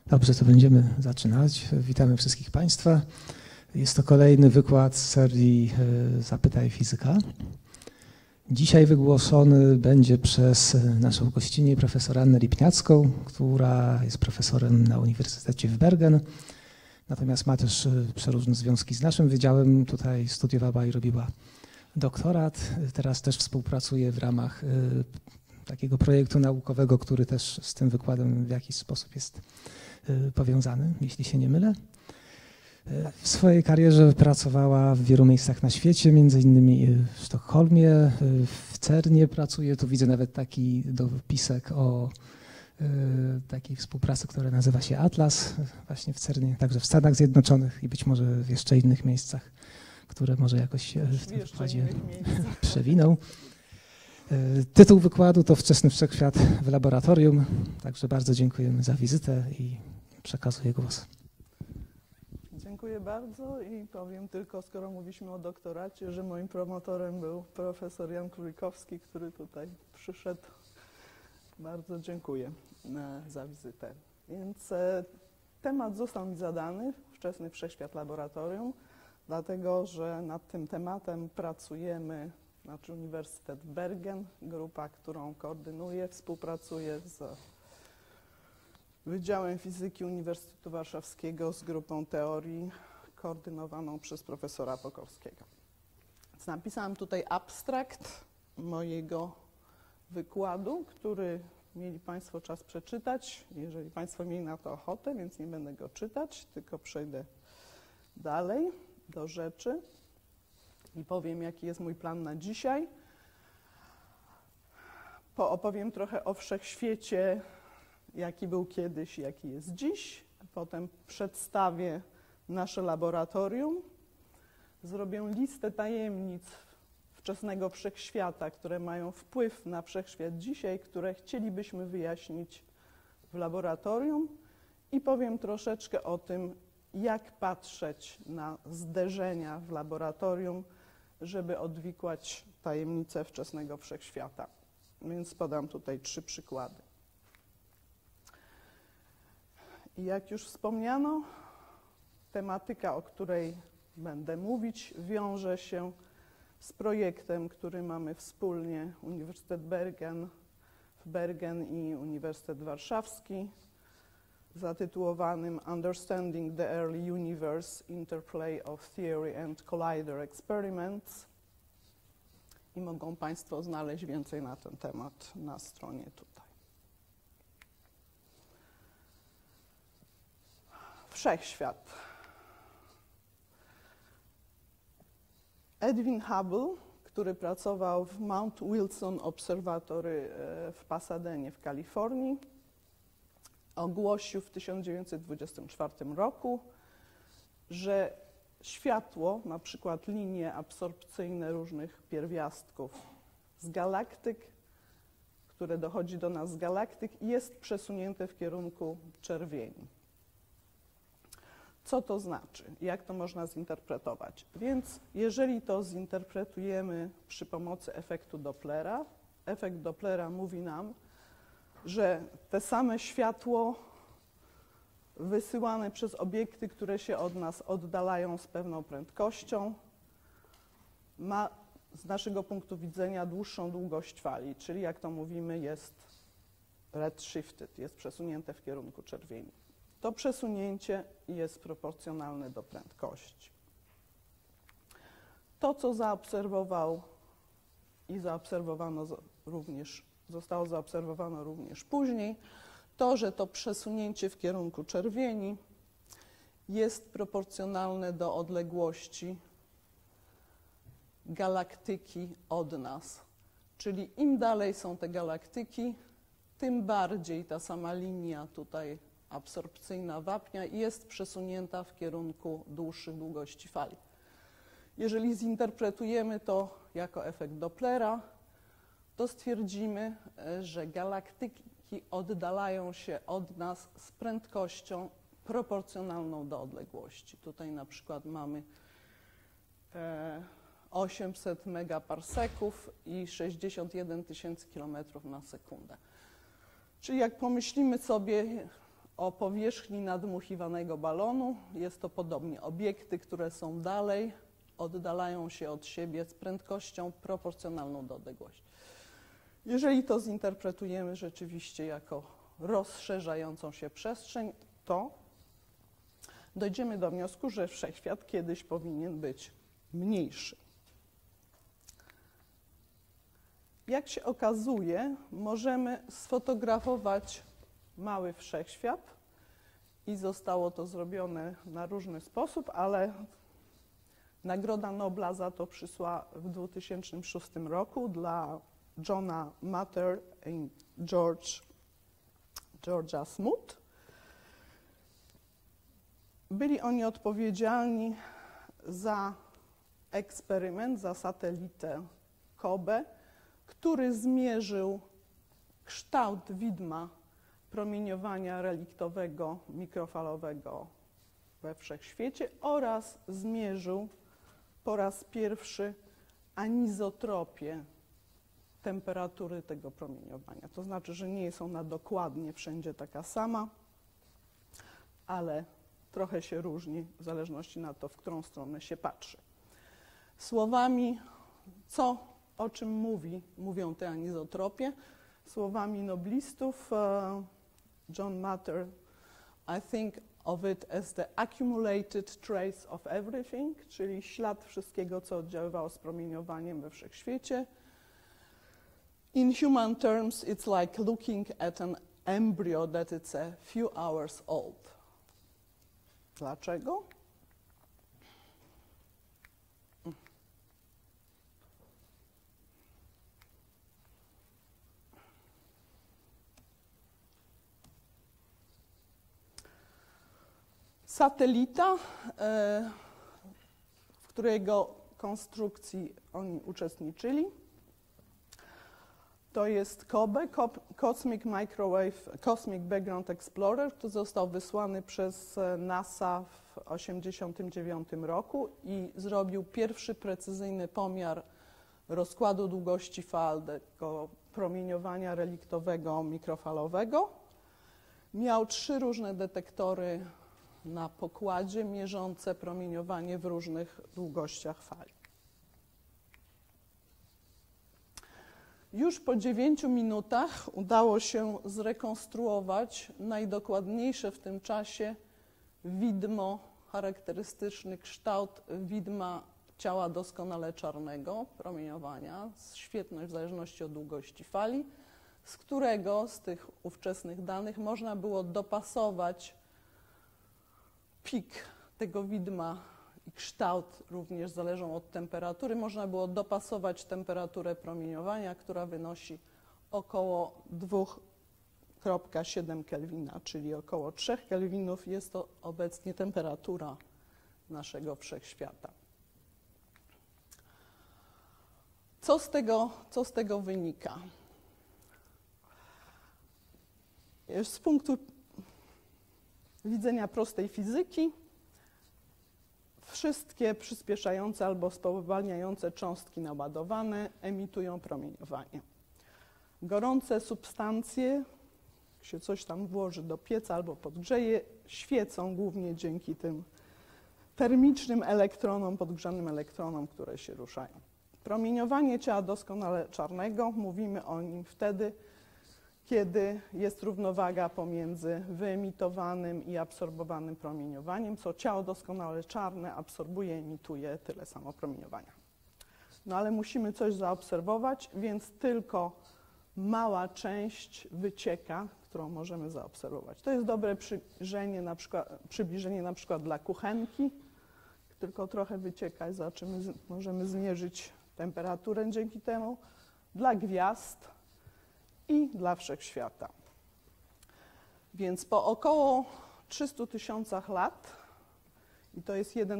Dobrze, to będziemy zaczynać. Witamy wszystkich Państwa. Jest to kolejny wykład z serii Zapytaj Fizyka. Dzisiaj wygłoszony będzie przez naszą gościnię profesor Annę Lipniacką, która jest profesorem na Uniwersytecie w Bergen. Natomiast ma też przeróżne związki z naszym wydziałem. Tutaj studiowała i robiła doktorat. Teraz też współpracuje w ramach takiego projektu naukowego, który też z tym wykładem w jakiś sposób jest powiązany, jeśli się nie mylę. W swojej karierze pracowała w wielu miejscach na świecie, między innymi w Sztokholmie, w CERNie pracuje. Tu widzę nawet taki dopisek o takiej współpracy, która nazywa się Atlas, właśnie w CERNie, także w Stanach Zjednoczonych i być może w jeszcze innych miejscach, które może jakoś w tym wykładzie przewiną. Tytuł wykładu to Wczesny Wszechświat w laboratorium, także bardzo dziękujemy za wizytę i przekazuję głos. Dziękuję bardzo i powiem tylko, skoro mówiliśmy o doktoracie, że moim promotorem był profesor Jan Królikowski, który tutaj przyszedł. Bardzo dziękuję za wizytę. Więc temat został mi zadany, Wczesny Wszechświat Laboratorium, dlatego że nad tym tematem pracujemy, znaczy Uniwersytet Bergen, grupa, którą koordynuję, współpracuję z Wydziałem Fizyki Uniwersytetu Warszawskiego z grupą teorii koordynowaną przez profesora Pokowskiego. Więc napisałam tutaj abstrakt mojego wykładu, który mieli Państwo czas przeczytać, jeżeli Państwo mieli na to ochotę, więc nie będę go czytać, tylko przejdę dalej do rzeczy i powiem, jaki jest mój plan na dzisiaj. Opowiem trochę o wszechświecie, jaki był kiedyś, jaki jest dziś. Potem przedstawię nasze laboratorium. Zrobię listę tajemnic wczesnego wszechświata, które mają wpływ na wszechświat dzisiaj, które chcielibyśmy wyjaśnić w laboratorium. I powiem troszeczkę o tym, jak patrzeć na zderzenia w laboratorium, żeby odwikłać tajemnice wczesnego wszechświata. Więc podam tutaj 3 przykłady. I jak już wspomniano, tematyka, o której będę mówić, wiąże się z projektem, który mamy wspólnie Uniwersytet Bergen i Uniwersytet Warszawski, zatytułowanym Understanding the Early Universe, Interplay of Theory and Collider Experiments. I mogą Państwo znaleźć więcej na ten temat na stronie tutaj. Wszechświat. Edwin Hubble, który pracował w Mount Wilson Observatory w Pasadenie w Kalifornii, ogłosił w 1924 roku, że światło, na przykład linie absorpcyjne różnych pierwiastków z galaktyk, które dochodzi do nas z galaktyk, jest przesunięte w kierunku czerwieni. Co to znaczy? Jak to można zinterpretować? Więc jeżeli to zinterpretujemy przy pomocy efektu Dopplera, efekt Dopplera mówi nam, że te same światło wysyłane przez obiekty, które się od nas oddalają z pewną prędkością, ma z naszego punktu widzenia dłuższą długość fali, czyli jak to mówimy, jest redshifted, jest przesunięte w kierunku czerwieni. To przesunięcie jest proporcjonalne do prędkości. To, co zaobserwował i zostało zaobserwowane również później, to, że to przesunięcie w kierunku czerwieni jest proporcjonalne do odległości galaktyki od nas. Czyli im dalej są te galaktyki, tym bardziej ta sama linia tutaj absorpcyjna wapnia jest przesunięta w kierunku dłuższych długości fali. Jeżeli zinterpretujemy to jako efekt Dopplera, to stwierdzimy, że galaktyki oddalają się od nas z prędkością proporcjonalną do odległości. Tutaj na przykład mamy 800 megaparseków i 61 000 kilometrów na sekundę. Czyli jak pomyślimy sobie o powierzchni nadmuchiwanego balonu. Jest to podobnie. Obiekty, które są dalej, oddalają się od siebie z prędkością proporcjonalną do odległości. Jeżeli to zinterpretujemy rzeczywiście jako rozszerzającą się przestrzeń, to dojdziemy do wniosku, że wszechświat kiedyś powinien być mniejszy. Jak się okazuje, możemy sfotografować mały wszechświat i zostało to zrobione na różny sposób, ale Nagroda Nobla za to przyszła w 2006 roku dla Johna Matter i George'a Smoot. Byli oni odpowiedzialni za eksperyment, za satelitę COBE, który zmierzył kształt widma promieniowania reliktowego mikrofalowego we wszechświecie oraz zmierzył po raz pierwszy anizotropię temperatury tego promieniowania. To znaczy, że nie jest ona dokładnie wszędzie taka sama, ale trochę się różni w zależności na to, w którą stronę się patrzy. Słowami, o czym mówią te anizotropie? Słowami noblistów, John Matter, I think of it as the accumulated trace of everything, czyli ślad wszystkiego, co oddziaływało z promieniowaniem we wszechświecie. In human terms, it's like looking at an embryo that it's a few hours old. Dlaczego? Satelita, w którego konstrukcji oni uczestniczyli, to jest COBE, Cosmic Background Explorer, który został wysłany przez NASA w 1989 roku i zrobił pierwszy precyzyjny pomiar rozkładu długości fal tego promieniowania reliktowego mikrofalowego. Miał 3 różne detektory na pokładzie mierzące promieniowanie w różnych długościach fali. Już po 9 minutach udało się zrekonstruować najdokładniejsze w tym czasie widmo, charakterystyczny kształt widma ciała doskonale czarnego, promieniowania, świetność w zależności od długości fali, z którego z tych ówczesnych danych można było dopasować pik tego widma i kształt również zależą od temperatury. Można było dopasować temperaturę promieniowania, która wynosi około 2,7 Kelwina, czyli około 3 Kelwinów. Jest to obecnie temperatura naszego wszechświata. Co z tego wynika? Z punktu widzenia prostej fizyki, wszystkie przyspieszające albo spowalniające cząstki naładowane emitują promieniowanie. Gorące substancje, jak się coś tam włoży do pieca albo podgrzeje, świecą głównie dzięki tym termicznym elektronom, podgrzanym elektronom, które się ruszają. Promieniowanie ciała doskonale czarnego, mówimy o nim wtedy, kiedy jest równowaga pomiędzy wyemitowanym i absorbowanym promieniowaniem, co ciało doskonale czarne absorbuje, emituje tyle samo promieniowania. No ale musimy coś zaobserwować, więc tylko mała część którą możemy zaobserwować. To jest dobre przybliżenie na przykład dla kuchenki, tylko trochę wycieka i zobaczymy, możemy zmierzyć temperaturę dzięki temu, dla gwiazd i dla wszechświata. Więc po około 300 000 lat, i to jest 1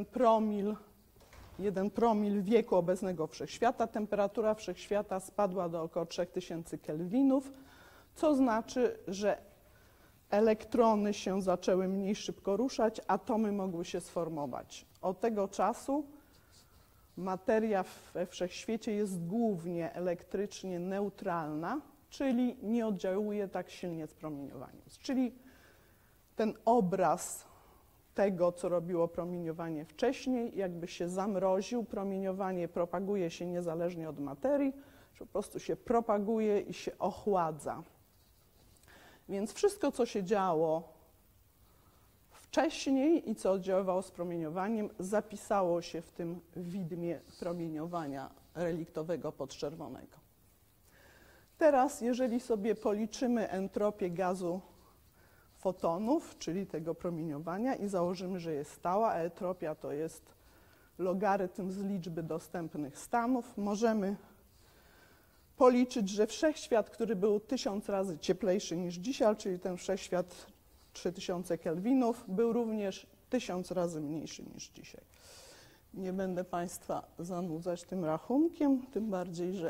promil wieku obecnego wszechświata, temperatura wszechświata spadła do około 3000 kelwinów, co znaczy, że elektrony się zaczęły mniej szybko ruszać, atomy mogły się sformować. Od tego czasu materia we wszechświecie jest głównie elektrycznie neutralna, czyli nie oddziałuje tak silnie z promieniowaniem. Czyli ten obraz tego, co robiło promieniowanie wcześniej, jakby się zamroził. Promieniowanie propaguje się niezależnie od materii, po prostu się propaguje i się ochładza. Więc wszystko, co się działo wcześniej i co oddziaływało z promieniowaniem, zapisało się w tym widmie promieniowania reliktowego podczerwonego. Teraz, jeżeli sobie policzymy entropię gazu fotonów, czyli tego promieniowania, i założymy, że jest stała, a entropia to jest logarytm z liczby dostępnych stanów, możemy policzyć, że wszechświat, który był 1000 razy cieplejszy niż dzisiaj, czyli ten wszechświat 3000 kelwinów, był również 1000 razy mniejszy niż dzisiaj. Nie będę Państwa zanudzać tym rachunkiem, tym bardziej, że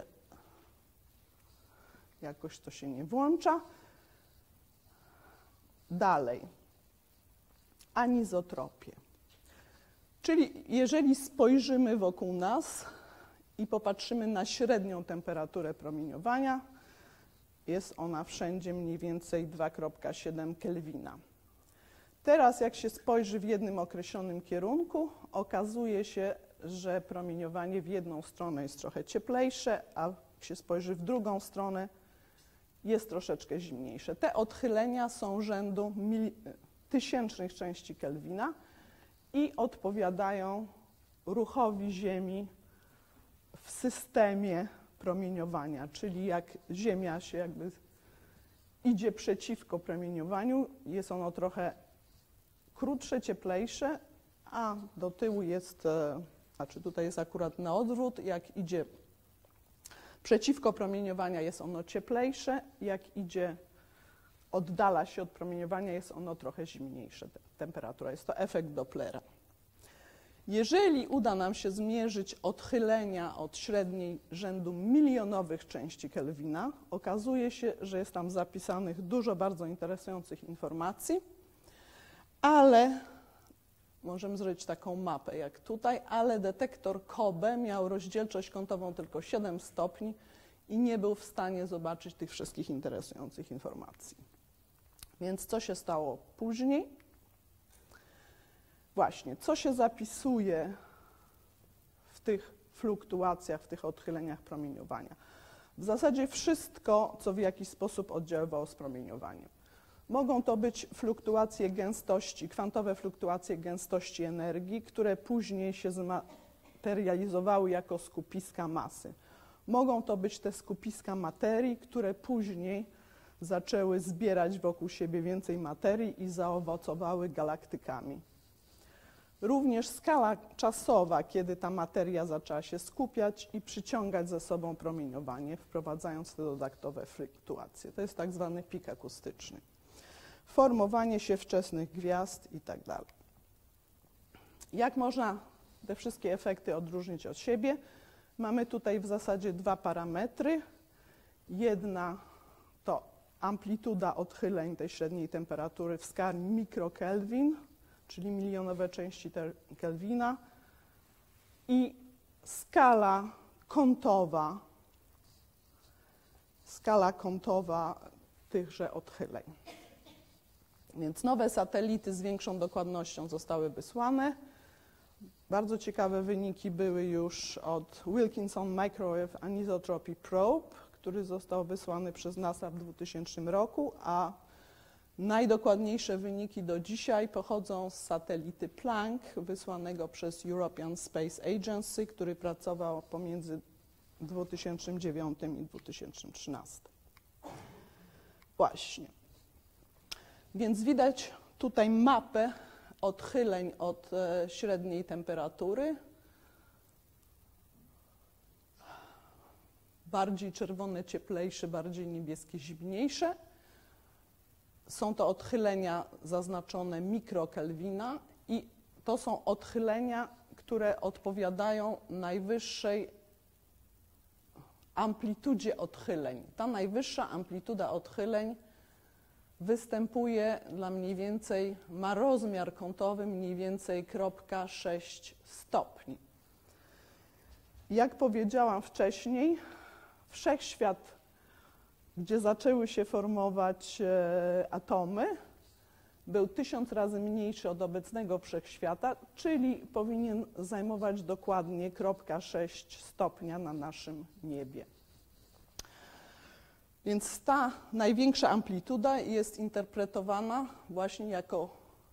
jakoś to się nie włącza. Dalej, anizotropię. Czyli jeżeli spojrzymy wokół nas i popatrzymy na średnią temperaturę promieniowania, jest ona wszędzie mniej więcej 2,7 Kelwina. Teraz jak się spojrzy w jednym określonym kierunku, okazuje się, że promieniowanie w jedną stronę jest trochę cieplejsze, a jak się spojrzy w drugą stronę, jest troszeczkę zimniejsze. Te odchylenia są rzędu tysięcznych części Kelwina i odpowiadają ruchowi Ziemi w systemie promieniowania, czyli jak Ziemia się jakby idzie przeciwko promieniowaniu, jest ono trochę krótsze, cieplejsze, a do tyłu jest, znaczy tutaj jest akurat na odwrót, jak idzie przeciwko promieniowania, jest ono cieplejsze, jak idzie, oddala się od promieniowania, jest ono trochę zimniejsze, temperatura. Jest to efekt Dopplera. Jeżeli uda nam się zmierzyć odchylenia od średniej rzędu milionowych części Kelwina, okazuje się, że jest tam zapisanych dużo bardzo interesujących informacji, ale możemy zrobić taką mapę jak tutaj, ale detektor Kobe miał rozdzielczość kątową tylko 7 stopni i nie był w stanie zobaczyć tych wszystkich interesujących informacji. Więc co się stało później? Właśnie, co się zapisuje w tych fluktuacjach, w tych odchyleniach promieniowania? W zasadzie wszystko, co w jakiś sposób oddziaływało z promieniowaniem. Mogą to być fluktuacje gęstości, kwantowe fluktuacje gęstości energii, które później się zmaterializowały jako skupiska masy. Mogą to być te skupiska materii, które później zaczęły zbierać wokół siebie więcej materii i zaowocowały galaktykami. Również skala czasowa, kiedy ta materia zaczęła się skupiać i przyciągać ze sobą promieniowanie, wprowadzając te dodatkowe fluktuacje. To jest tak zwany pik akustyczny. Formowanie się wczesnych gwiazd i tak dalej. Jak można te wszystkie efekty odróżnić od siebie? Mamy tutaj w zasadzie dwa parametry. Jedna to amplituda odchyleń tej średniej temperatury w skali mikrokelwin, czyli milionowe części Kelwina, i skala kątowa tychże odchyleń. Więc nowe satelity z większą dokładnością zostały wysłane. Bardzo ciekawe wyniki były już od Wilkinson Microwave Anisotropy Probe, który został wysłany przez NASA w 2000 roku, a najdokładniejsze wyniki do dzisiaj pochodzą z satelity Planck, wysłanego przez European Space Agency, który pracował pomiędzy 2009 i 2013. Właśnie. Więc widać tutaj mapę odchyleń od średniej temperatury. Bardziej czerwone, cieplejsze, bardziej niebieskie, zimniejsze. Są to odchylenia zaznaczone mikrokelwina i to są odchylenia, które odpowiadają najwyższej amplitudzie odchyleń. Ta najwyższa amplituda odchyleń występuje dla mniej więcej, ma rozmiar kątowy mniej więcej 0,6 stopni. Jak powiedziałam wcześniej, wszechświat, gdzie zaczęły się formować atomy, był 1000 razy mniejszy od obecnego wszechświata, czyli powinien zajmować dokładnie 0,6 stopnia na naszym niebie. Więc ta największa amplituda jest interpretowana właśnie jako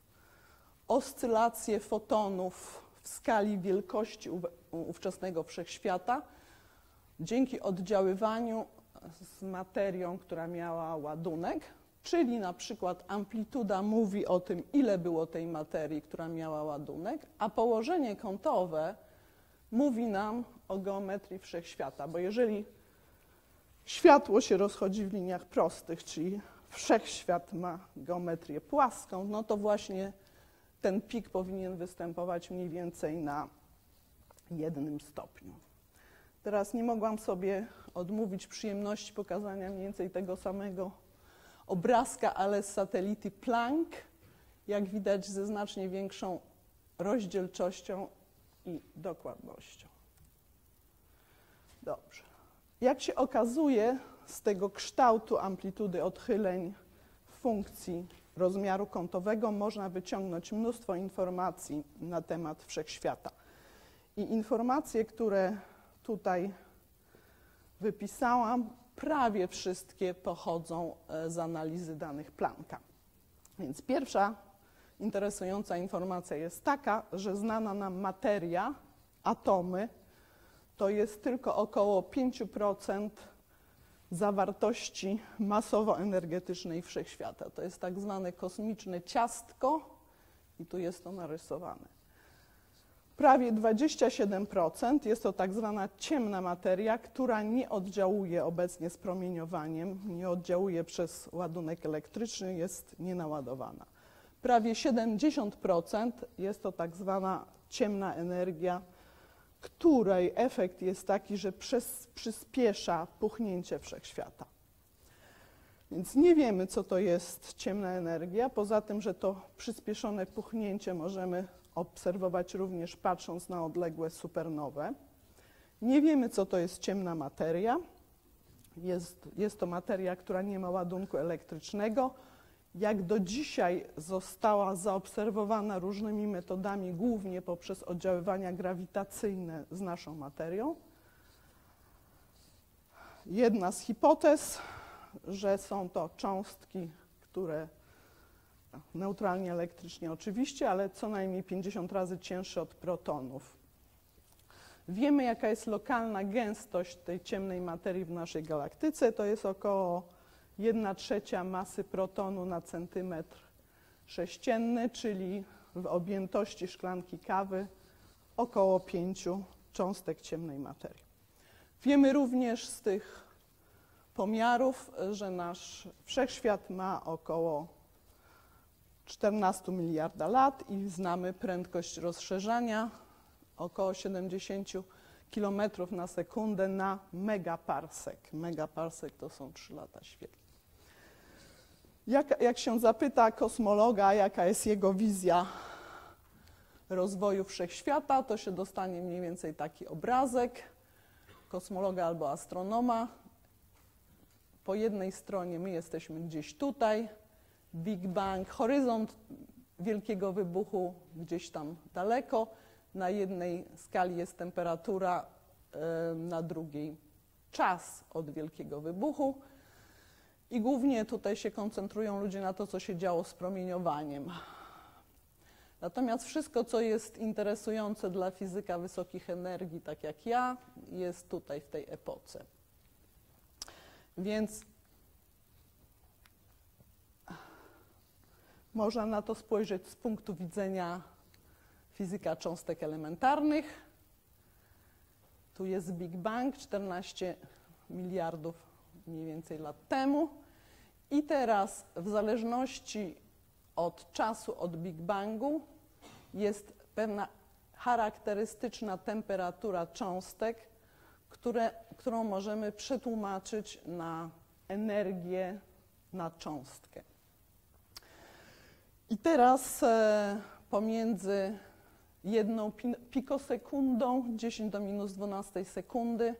oscylacje fotonów w skali wielkości ówczesnego wszechświata dzięki oddziaływaniu z materią, która miała ładunek, czyli na przykład amplituda mówi o tym, ile było tej materii, która miała ładunek, a położenie kątowe mówi nam o geometrii wszechświata, bo jeżeli światło się rozchodzi w liniach prostych, czyli wszechświat ma geometrię płaską, no to właśnie ten pik powinien występować mniej więcej na 1 stopniu. Teraz nie mogłam sobie odmówić przyjemności pokazania mniej więcej tego samego obrazka, ale z satelity Planck, jak widać ze znacznie większą rozdzielczością i dokładnością. Dobrze. Jak się okazuje, z tego kształtu amplitudy odchyleń funkcji rozmiaru kątowego można wyciągnąć mnóstwo informacji na temat wszechświata. I informacje, które tutaj wypisałam, prawie wszystkie pochodzą z analizy danych Plancka. Więc pierwsza interesująca informacja jest taka, że znana nam materia, atomy, to jest tylko około 5% zawartości masowo-energetycznej wszechświata. To jest tak zwane kosmiczne ciastko i tu jest to narysowane. Prawie 27% jest to tak zwana ciemna materia, która nie oddziałuje obecnie z promieniowaniem, nie oddziałuje przez ładunek elektryczny, jest nienaładowana. Prawie 70% jest to tak zwana ciemna energia, której efekt jest taki, że przyspiesza puchnięcie wszechświata. Więc nie wiemy, co to jest ciemna energia, poza tym, że to przyspieszone puchnięcie możemy obserwować również patrząc na odległe supernowe. Nie wiemy, co to jest ciemna materia. Jest to materia, która nie ma ładunku elektrycznego. Jak do dzisiaj została zaobserwowana różnymi metodami, głównie poprzez oddziaływania grawitacyjne z naszą materią. Jedna z hipotez, że są to cząstki, które neutralnie elektrycznie oczywiście, ale co najmniej 50 razy cięższe od protonów. Wiemy, jaka jest lokalna gęstość tej ciemnej materii w naszej galaktyce. To jest około 1/3 masy protonu na centymetr sześcienny, czyli w objętości szklanki kawy około 5 cząstek ciemnej materii. Wiemy również z tych pomiarów, że nasz wszechświat ma około 14 miliarda lat i znamy prędkość rozszerzania około 70 km na sekundę na megaparsek. Megaparsek to są 3 lata świetlne. Jak się zapyta kosmologa, jaka jest jego wizja rozwoju wszechświata, to się dostanie mniej więcej taki obrazek kosmologa albo astronoma. Po jednej stronie my jesteśmy gdzieś tutaj, Big Bang, horyzont wielkiego wybuchu gdzieś tam daleko. Na jednej skali jest temperatura, na drugiej czas od wielkiego wybuchu. I głównie tutaj się koncentrują ludzie na to, co się działo z promieniowaniem. Natomiast wszystko, co jest interesujące dla fizyka wysokich energii, tak jak ja, jest tutaj w tej epoce. Więc można na to spojrzeć z punktu widzenia fizyka cząstek elementarnych. Tu jest Big Bang, 14 miliardów mniej więcej lat temu. I teraz w zależności od czasu od Big Bangu jest pewna charakterystyczna temperatura cząstek, którą możemy przetłumaczyć na energię na cząstkę. I teraz pomiędzy 1 pikosekundą, 10 do minus 12 sekundy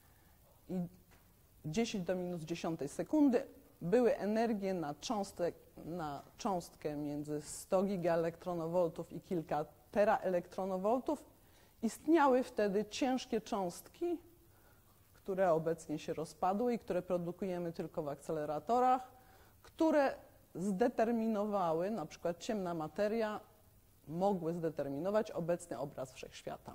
i 10 do minus 10 sekundy były energie na na cząstkę między 100 gigaelektronowoltów i kilka teraelektronowoltów, istniały wtedy ciężkie cząstki, które obecnie się rozpadły i które produkujemy tylko w akceleratorach, które zdeterminowały, na przykład ciemna materia, mogły zdeterminować obecny obraz wszechświata.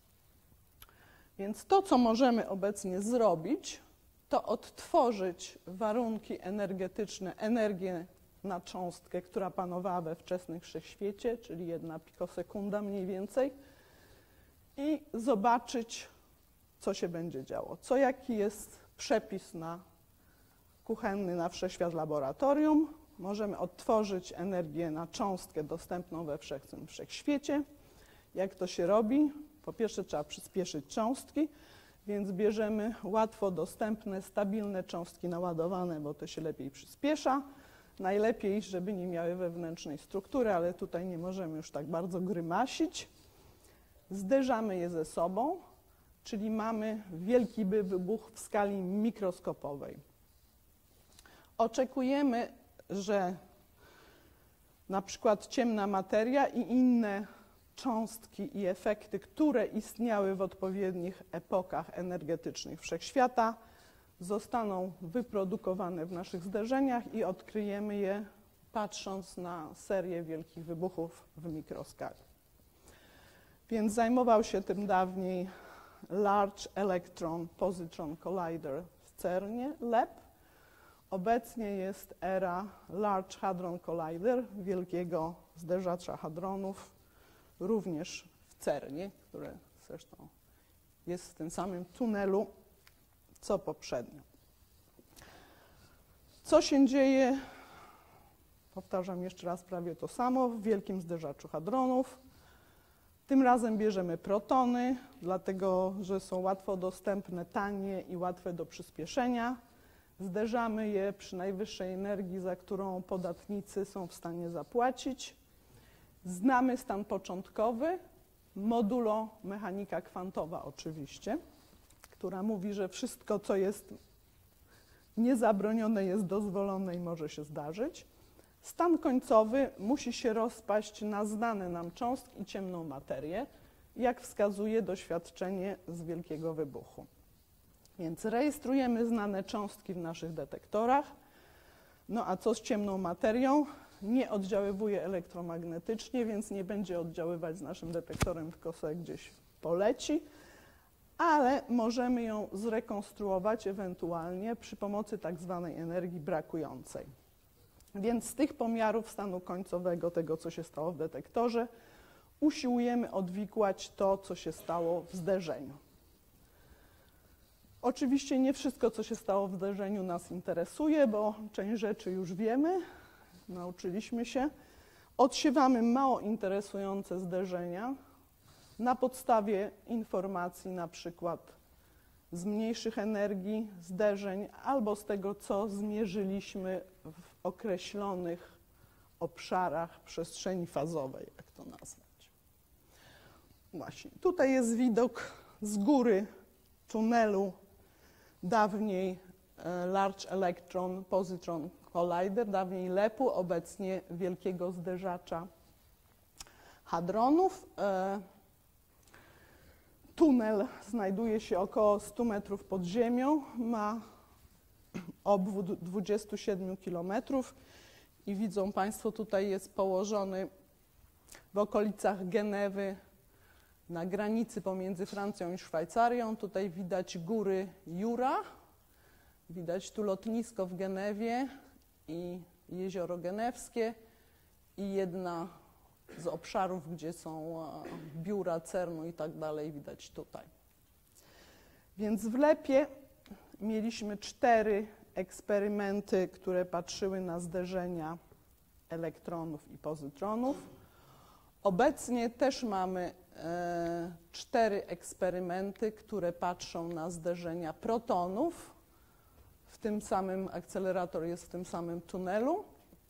Więc to, co możemy obecnie zrobić, to odtworzyć warunki energetyczne, energię na cząstkę, która panowała we wczesnym wszechświecie, czyli 1 pikosekunda mniej więcej, i zobaczyć, co się będzie działo. Jaki jest przepis kuchenny na wszechświat laboratorium. Możemy odtworzyć energię na cząstkę dostępną we wszechświecie. Jak to się robi? Po pierwsze trzeba przyspieszyć cząstki, więc bierzemy łatwo dostępne, stabilne cząstki naładowane, bo to się lepiej przyspiesza. Najlepiej, żeby nie miały wewnętrznej struktury, ale tutaj nie możemy już tak bardzo grymasić. Zderzamy je ze sobą, czyli mamy wielki wybuch w skali mikroskopowej. Oczekujemy, że na przykład ciemna materia i inne cząstki i efekty, które istniały w odpowiednich epokach energetycznych wszechświata, zostaną wyprodukowane w naszych zderzeniach i odkryjemy je, patrząc na serię wielkich wybuchów w mikroskali. Więc zajmował się tym dawniej Large Electron Positron Collider w CERN-ie, LEP. Obecnie jest era Large Hadron Collider, wielkiego zderzacza hadronów, również w CERN-ie, które zresztą jest w tym samym tunelu, co poprzednio. Co się dzieje, powtarzam jeszcze raz prawie to samo, w wielkim zderzaczu hadronów. Tym razem bierzemy protony, dlatego że są łatwo dostępne, tanie i łatwe do przyspieszenia. Zderzamy je przy najwyższej energii, za którą podatnicy są w stanie zapłacić. Znamy stan początkowy, modulo mechanika kwantowa oczywiście, która mówi, że wszystko, co jest niezabronione, jest dozwolone i może się zdarzyć. Stan końcowy musi się rozpaść na znane nam cząstki i ciemną materię, jak wskazuje doświadczenie z wielkiego wybuchu. Więc rejestrujemy znane cząstki w naszych detektorach. No a co z ciemną materią? Nie oddziaływuje elektromagnetycznie, więc nie będzie oddziaływać z naszym detektorem, tylko sobie gdzieś poleci, ale możemy ją zrekonstruować ewentualnie przy pomocy tak zwanej energii brakującej. Więc z tych pomiarów stanu końcowego, tego co się stało w detektorze, usiłujemy odwikłać to, co się stało w zderzeniu. Oczywiście nie wszystko, co się stało w zderzeniu, nas interesuje, bo część rzeczy już wiemy, nauczyliśmy się. Odsiewamy mało interesujące zderzenia na podstawie informacji na przykład z mniejszych energii zderzeń albo z tego, co zmierzyliśmy w określonych obszarach przestrzeni fazowej, jak to nazwać. Właśnie, tutaj jest widok z góry tunelu dawniej Large Electron Positron Collider, dawniej LEP-u, obecnie wielkiego zderzacza hadronów. Tunel znajduje się około 100 metrów pod ziemią, ma obwód 27 km i widzą Państwo, tutaj jest położony w okolicach Genewy, na granicy pomiędzy Francją i Szwajcarią. Tutaj widać góry Jura, widać tu lotnisko w Genewie i jezioro genewskie i jedna z obszarów, gdzie są biura CERN-u i tak dalej, widać tutaj. Więc w LEP-ie mieliśmy 4 eksperymenty, które patrzyły na zderzenia elektronów i pozytronów. Obecnie też mamy 4 eksperymenty, które patrzą na zderzenia protonów. W tym samym akcelerator jest w tym samym tunelu.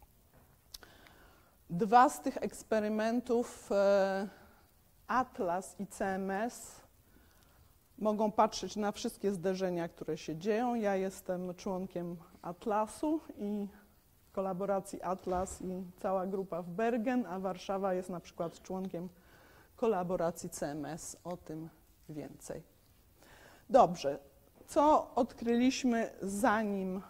2 z tych eksperymentów, Atlas i CMS, mogą patrzeć na wszystkie zderzenia, które się dzieją. Ja jestem członkiem Atlasu i kolaboracji Atlas i cała grupa w Bergen, a Warszawa jest na przykład członkiem kolaboracji CMS. O tym więcej. Dobrze, co odkryliśmy zanim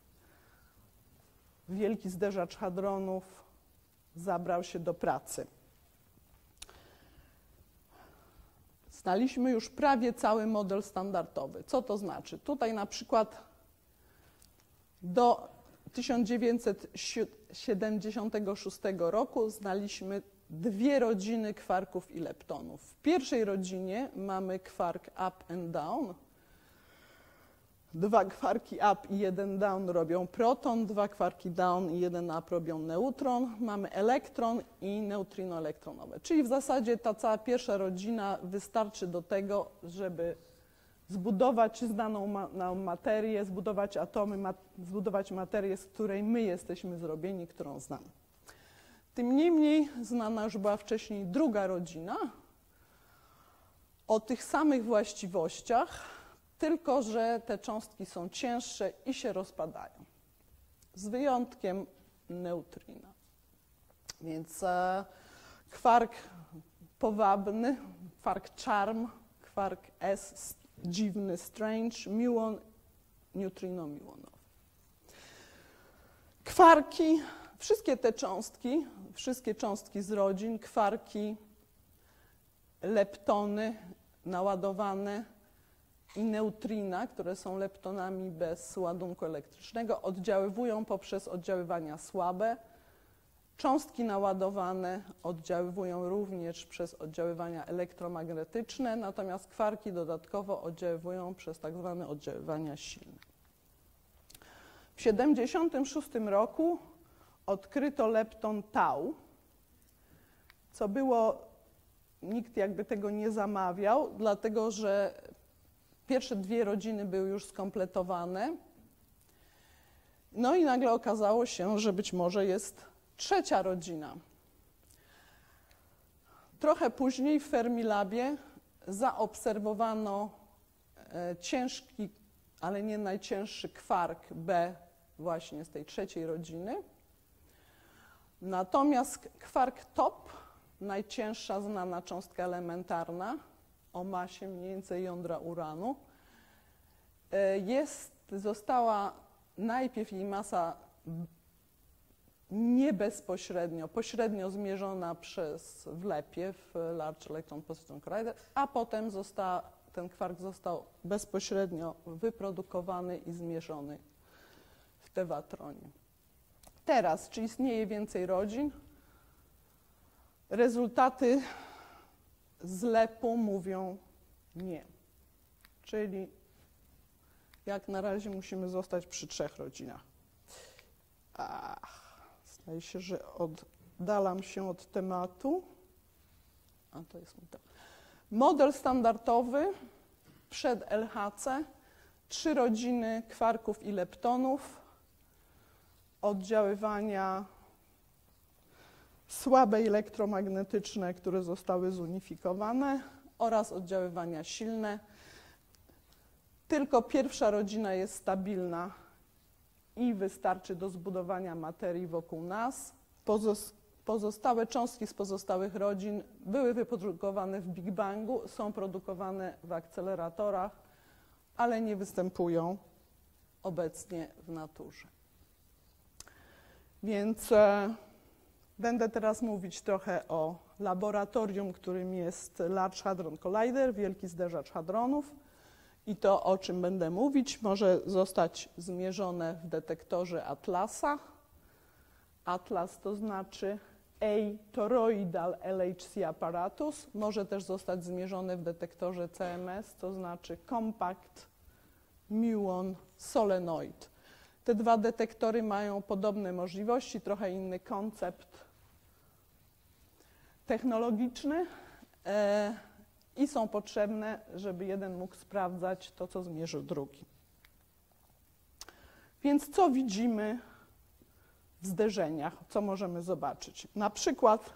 Wielki Zderzacz Hadronów zabrał się do pracy? Znaliśmy już prawie cały model standardowy. Co to znaczy? Tutaj na przykład do 1976 roku znaliśmy dwie rodziny kwarków i leptonów. W pierwszej rodzinie mamy kwark up and down. Dwa kwarki up i jeden down robią proton, dwa kwarki down i jeden up robią neutron. Mamy elektron i neutrino elektronowe. Czyli w zasadzie ta cała pierwsza rodzina wystarczy do tego, żeby zbudować znaną nam materię, zbudować atomy, zbudować materię, z której my jesteśmy zrobieni, którą znamy. Tym niemniej znana już była wcześniej druga rodzina o tych samych właściwościach, tylko że te cząstki są cięższe i się rozpadają. Z wyjątkiem neutrina. Więc kwark powabny, kwark charm, kwark S dziwny, strange, muon, neutrino muonowy. Kwarki, wszystkie te cząstki, wszystkie cząstki z rodzin, kwarki, leptony naładowane i neutrina, które są leptonami bez ładunku elektrycznego, oddziaływują poprzez oddziaływania słabe. Cząstki naładowane oddziaływują również przez oddziaływania elektromagnetyczne, natomiast kwarki dodatkowo oddziaływują przez tak zwane oddziaływania silne. W 1976 roku odkryto lepton tau, co było, nikt jakby tego nie zamawiał, dlatego że pierwsze dwie rodziny były już skompletowane. No i nagle okazało się, że być może jest trzecia rodzina. Trochę później w Fermilabie zaobserwowano ciężki, ale nie najcięższy kwark B właśnie z tej trzeciej rodziny. Natomiast kwark top, najcięższa znana cząstka elementarna o masie mniej więcej jądra uranu, została najpierw jej masa nie bezpośrednio, pośrednio zmierzona w LEP-ie, w Large Electron Positron Collider, a potem ten kwark został bezpośrednio wyprodukowany i zmierzony w tewatronie. Teraz, czy istnieje więcej rodzin? Rezultaty z LEP-u mówią nie. Czyli jak na razie musimy zostać przy trzech rodzinach. Zdaje się, że oddalam się od tematu. A to jest mój temat. Model standardowy przed LHC. 3 rodziny kwarków i leptonów. Oddziaływania słabe elektromagnetyczne, które zostały zunifikowane oraz oddziaływania silne. Tylko pierwsza rodzina jest stabilna i wystarczy do zbudowania materii wokół nas. Pozostałe cząstki z pozostałych rodzin były wyprodukowane w Big Bangu, są produkowane w akceleratorach, ale nie występują obecnie w naturze. Więc będę teraz mówić trochę o laboratorium, którym jest Large Hadron Collider, Wielki Zderzacz Hadronów. I to, o czym będę mówić, może zostać zmierzone w detektorze Atlasa. Atlas to znaczy A-toroidal LHC apparatus. Może też zostać zmierzone w detektorze CMS, to znaczy Compact Muon Solenoid. Te dwa detektory mają podobne możliwości, trochę inny koncept technologiczny i są potrzebne, żeby jeden mógł sprawdzać to, co zmierzył drugi. Więc co widzimy w zderzeniach? Co możemy zobaczyć? Na przykład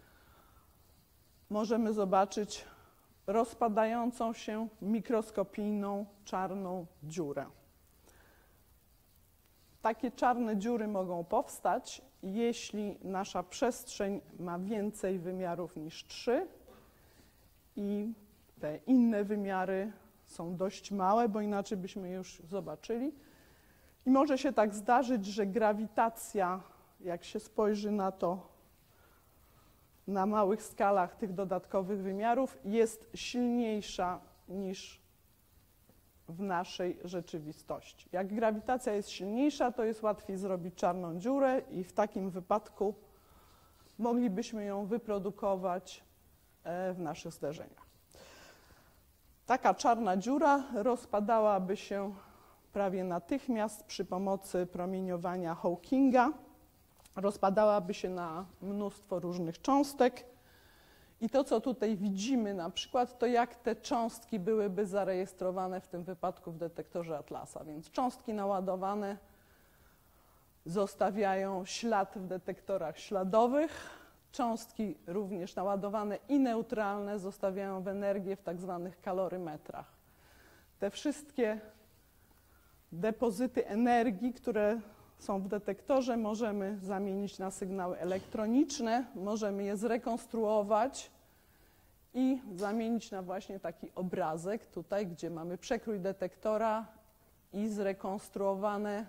możemy zobaczyć rozpadającą się mikroskopijną czarną dziurę. Takie czarne dziury mogą powstać, jeśli nasza przestrzeń ma więcej wymiarów niż 3 i te inne wymiary są dość małe, bo inaczej byśmy je już zobaczyli. I może się tak zdarzyć, że grawitacja, jak się spojrzy na to na małych skalach tych dodatkowych wymiarów, jest silniejsza niż w naszej rzeczywistości. Jak grawitacja jest silniejsza, to jest łatwiej zrobić czarną dziurę i w takim wypadku moglibyśmy ją wyprodukować w naszych zderzeniach. Taka czarna dziura rozpadałaby się prawie natychmiast przy pomocy promieniowania Hawkinga. Rozpadałaby się na mnóstwo różnych cząstek. I to, co tutaj widzimy na przykład, to jak te cząstki byłyby zarejestrowane w tym wypadku w detektorze Atlasa. Więc cząstki naładowane zostawiają ślad w detektorach śladowych. Cząstki również naładowane i neutralne zostawiają w energię w tak zwanych kalorymetrach. Te wszystkie depozyty energii, które są w detektorze, możemy zamienić na sygnały elektroniczne, możemy je zrekonstruować i zamienić na właśnie taki obrazek tutaj, gdzie mamy przekrój detektora i zrekonstruowane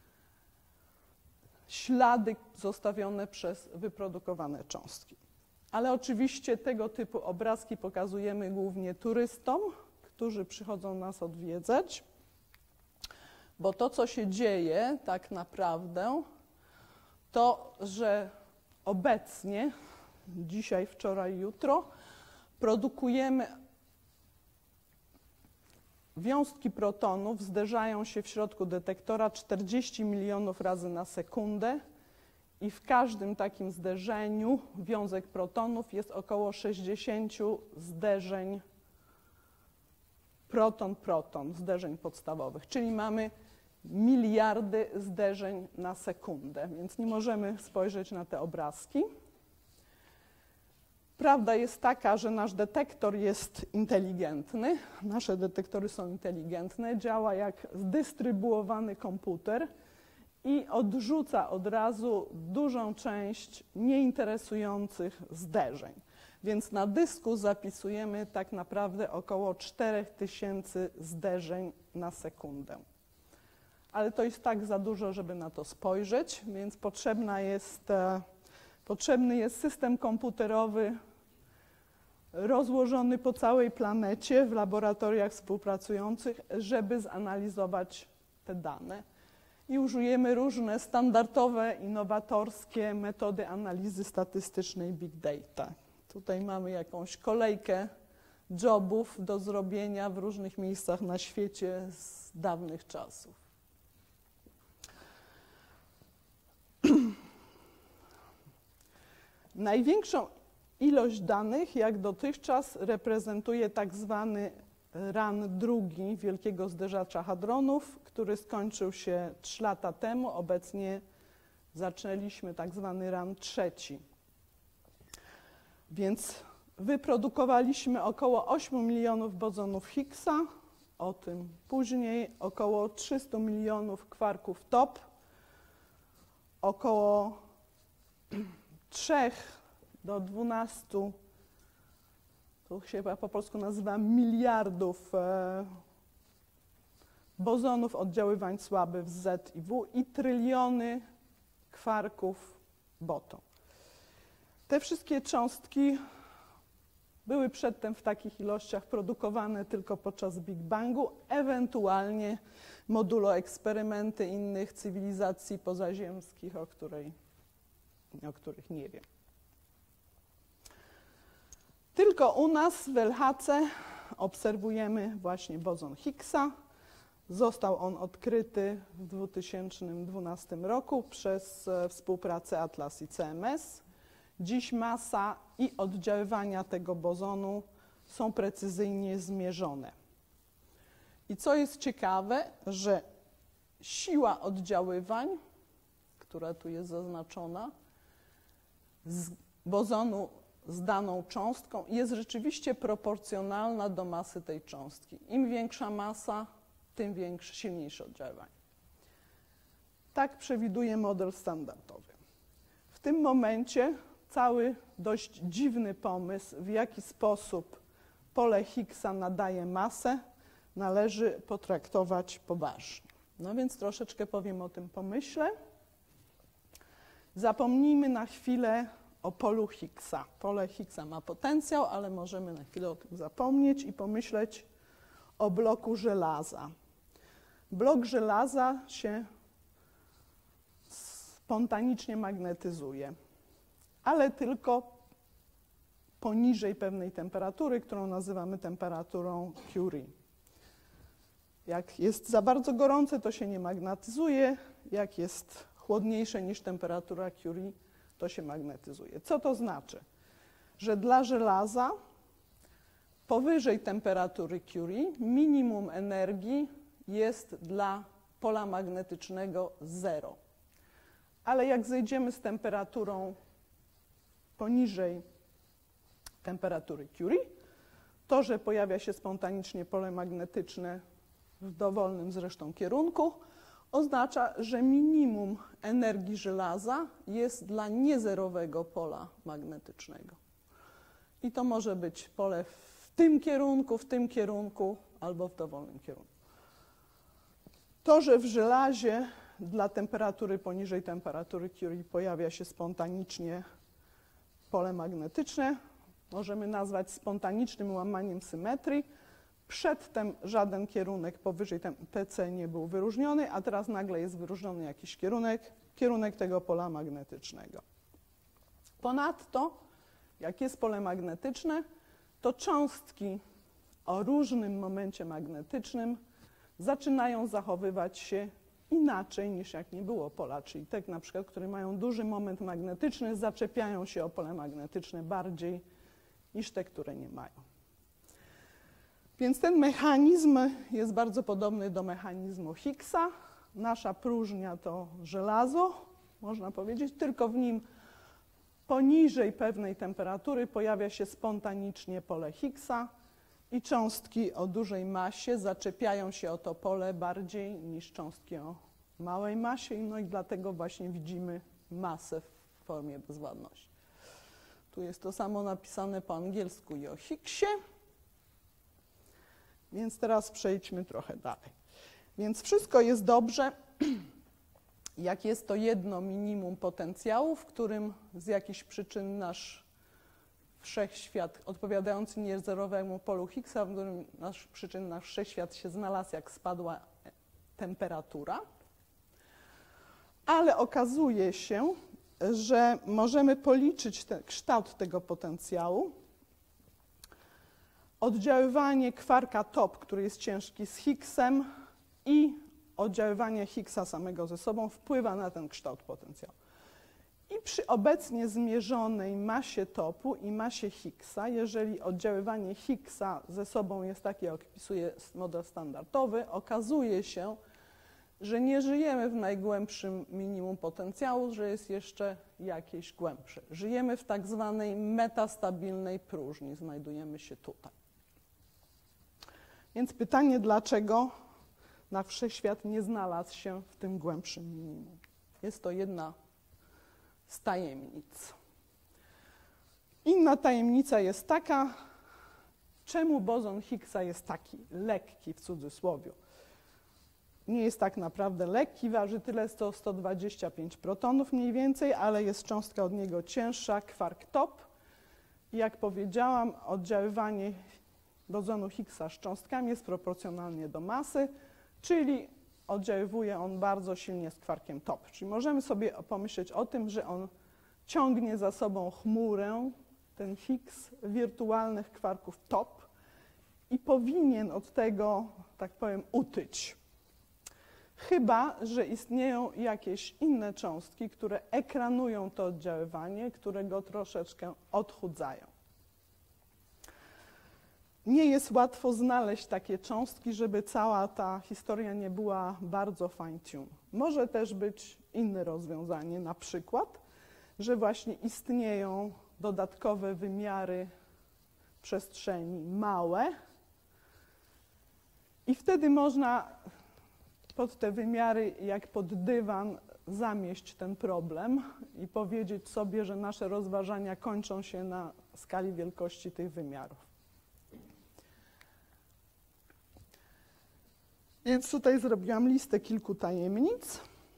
ślady zostawione przez wyprodukowane cząstki. Ale oczywiście tego typu obrazki pokazujemy głównie turystom, którzy przychodzą nas odwiedzać, bo to, co się dzieje tak naprawdę, to, że obecnie, dzisiaj, wczoraj, jutro, produkujemy wiązki protonów, zderzają się w środku detektora 40 milionów razy na sekundę i w każdym takim zderzeniu wiązek protonów jest około 60 zderzeń proton-proton, zderzeń podstawowych, czyli mamy miliardy zderzeń na sekundę, więc nie możemy spojrzeć na te obrazki. Prawda jest taka, że nasz detektor jest inteligentny, nasze detektory są inteligentne, działa jak zdystrybuowany komputer i odrzuca od razu dużą część nieinteresujących zderzeń. Więc na dysku zapisujemy tak naprawdę około 4000 zderzeń na sekundę. Ale to jest tak za dużo, żeby na to spojrzeć, więc potrzebny jest system komputerowy rozłożony po całej planecie w laboratoriach współpracujących, żeby zanalizować te dane. I użyjemy różne standardowe, innowatorskie metody analizy statystycznej big data. Tutaj mamy jakąś kolejkę jobów do zrobienia w różnych miejscach na świecie z dawnych czasów. Największą ilość danych, jak dotychczas, reprezentuje tak zwany run drugi Wielkiego Zderzacza Hadronów, który skończył się 3 lata temu. Obecnie zaczęliśmy tak zwany run trzeci. Więc wyprodukowaliśmy około 8 milionów bozonów Higgsa, o tym później, około 300 milionów kwarków top, około 3 do 12, to się po polsku nazywa miliardów bozonów oddziaływań słabych z Z i W i tryliony kwarków boton. Te wszystkie cząstki były przedtem w takich ilościach produkowane tylko podczas Big Bangu, ewentualnie modulo eksperymenty innych cywilizacji pozaziemskich, o których nie wiem. Tylko u nas w LHC obserwujemy właśnie bozon Higgsa. Został on odkryty w 2012 roku przez współpracę Atlas i CMS. Dziś masa i oddziaływania tego bozonu są precyzyjnie zmierzone. I co jest ciekawe, że siła oddziaływań, która tu jest zaznaczona, z bozonu z daną cząstką jest rzeczywiście proporcjonalna do masy tej cząstki. Im większa masa, tym silniejsze oddziaływanie. Tak przewiduje model standardowy. W tym momencie cały dość dziwny pomysł, w jaki sposób pole Higgsa nadaje masę, należy potraktować poważnie. No więc troszeczkę powiem o tym pomyśle. Zapomnijmy na chwilę o polu Higgsa. Pole Higgsa ma potencjał, ale możemy na chwilę o tym zapomnieć i pomyśleć o bloku żelaza. Blok żelaza się spontanicznie magnetyzuje, ale tylko poniżej pewnej temperatury, którą nazywamy temperaturą Curie. Jak jest za bardzo gorące, to się nie magnetyzuje. Jak jest chłodniejsze niż temperatura Curie, to się magnetyzuje. Co to znaczy? Że dla żelaza powyżej temperatury Curie minimum energii jest dla pola magnetycznego 0. Ale jak zejdziemy z temperaturą poniżej temperatury Curie, to, że pojawia się spontanicznie pole magnetyczne w dowolnym zresztą kierunku, oznacza, że minimum energii żelaza jest dla niezerowego pola magnetycznego. I to może być pole w tym kierunku albo w dowolnym kierunku. To, że w żelazie dla temperatury poniżej temperatury Curie pojawia się spontanicznie pole magnetyczne, możemy nazwać spontanicznym łamaniem symetrii. Przedtem żaden kierunek powyżej TC nie był wyróżniony, a teraz nagle jest wyróżniony jakiś kierunek tego pola magnetycznego. Ponadto, jak jest pole magnetyczne, to cząstki o różnym momencie magnetycznym zaczynają zachowywać się inaczej niż jak nie było pola, czyli te na przykład, które mają duży moment magnetyczny, zaczepiają się o pole magnetyczne bardziej niż te, które nie mają. Więc ten mechanizm jest bardzo podobny do mechanizmu Higgsa. Nasza próżnia to żelazo, można powiedzieć, tylko w nim poniżej pewnej temperatury pojawia się spontanicznie pole Higgsa i cząstki o dużej masie zaczepiają się o to pole bardziej niż cząstki o małej masie, no i dlatego właśnie widzimy masę w formie bezwładności. Tu jest to samo napisane po angielsku i o Higgsie. Więc teraz przejdźmy trochę dalej. Więc wszystko jest dobrze, jak jest to jedno minimum potencjału, w którym z jakichś przyczyn nasz wszechświat odpowiadający niezerowemu polu Higgsa, w którym nasz wszechświat się znalazł, jak spadła temperatura. Ale okazuje się, że możemy policzyć kształt tego potencjału. Oddziaływanie kwarka top, który jest ciężki z Higgsem, i oddziaływanie Higgsa samego ze sobą wpływa na ten kształt potencjału. I przy obecnie zmierzonej masie topu i masie Higgsa, jeżeli oddziaływanie Higgsa ze sobą jest takie, jak opisuje model standardowy, okazuje się, że nie żyjemy w najgłębszym minimum potencjału, że jest jeszcze jakieś głębsze. Żyjemy w tak zwanej metastabilnej próżni, znajdujemy się tutaj. Więc pytanie, dlaczego nasz wszechświat nie znalazł się w tym głębszym minimum? Jest to jedna z tajemnic. Inna tajemnica jest taka, czemu bozon Higgsa jest taki lekki w cudzysłowie. Nie jest tak naprawdę lekki, waży tyle co 125 protonów mniej więcej, ale jest cząstka od niego cięższa, kwark top. I jak powiedziałam, oddziaływanie bozonu Higgsa z cząstkami jest proporcjonalnie do masy, czyli oddziaływuje on bardzo silnie z kwarkiem top. Czyli możemy sobie pomyśleć o tym, że on ciągnie za sobą chmurę, ten Higgs, wirtualnych kwarków top i powinien od tego, tak powiem, utyć. Chyba że istnieją jakieś inne cząstki, które ekranują to oddziaływanie, które go troszeczkę odchudzają. Nie jest łatwo znaleźć takie cząstki, żeby cała ta historia nie była bardzo fine-tune. Może też być inne rozwiązanie, na przykład, że właśnie istnieją dodatkowe wymiary przestrzeni małe i wtedy można pod te wymiary, jak pod dywan, zamieść ten problem i powiedzieć sobie, że nasze rozważania kończą się na skali wielkości tych wymiarów. Więc tutaj zrobiłam listę kilku tajemnic.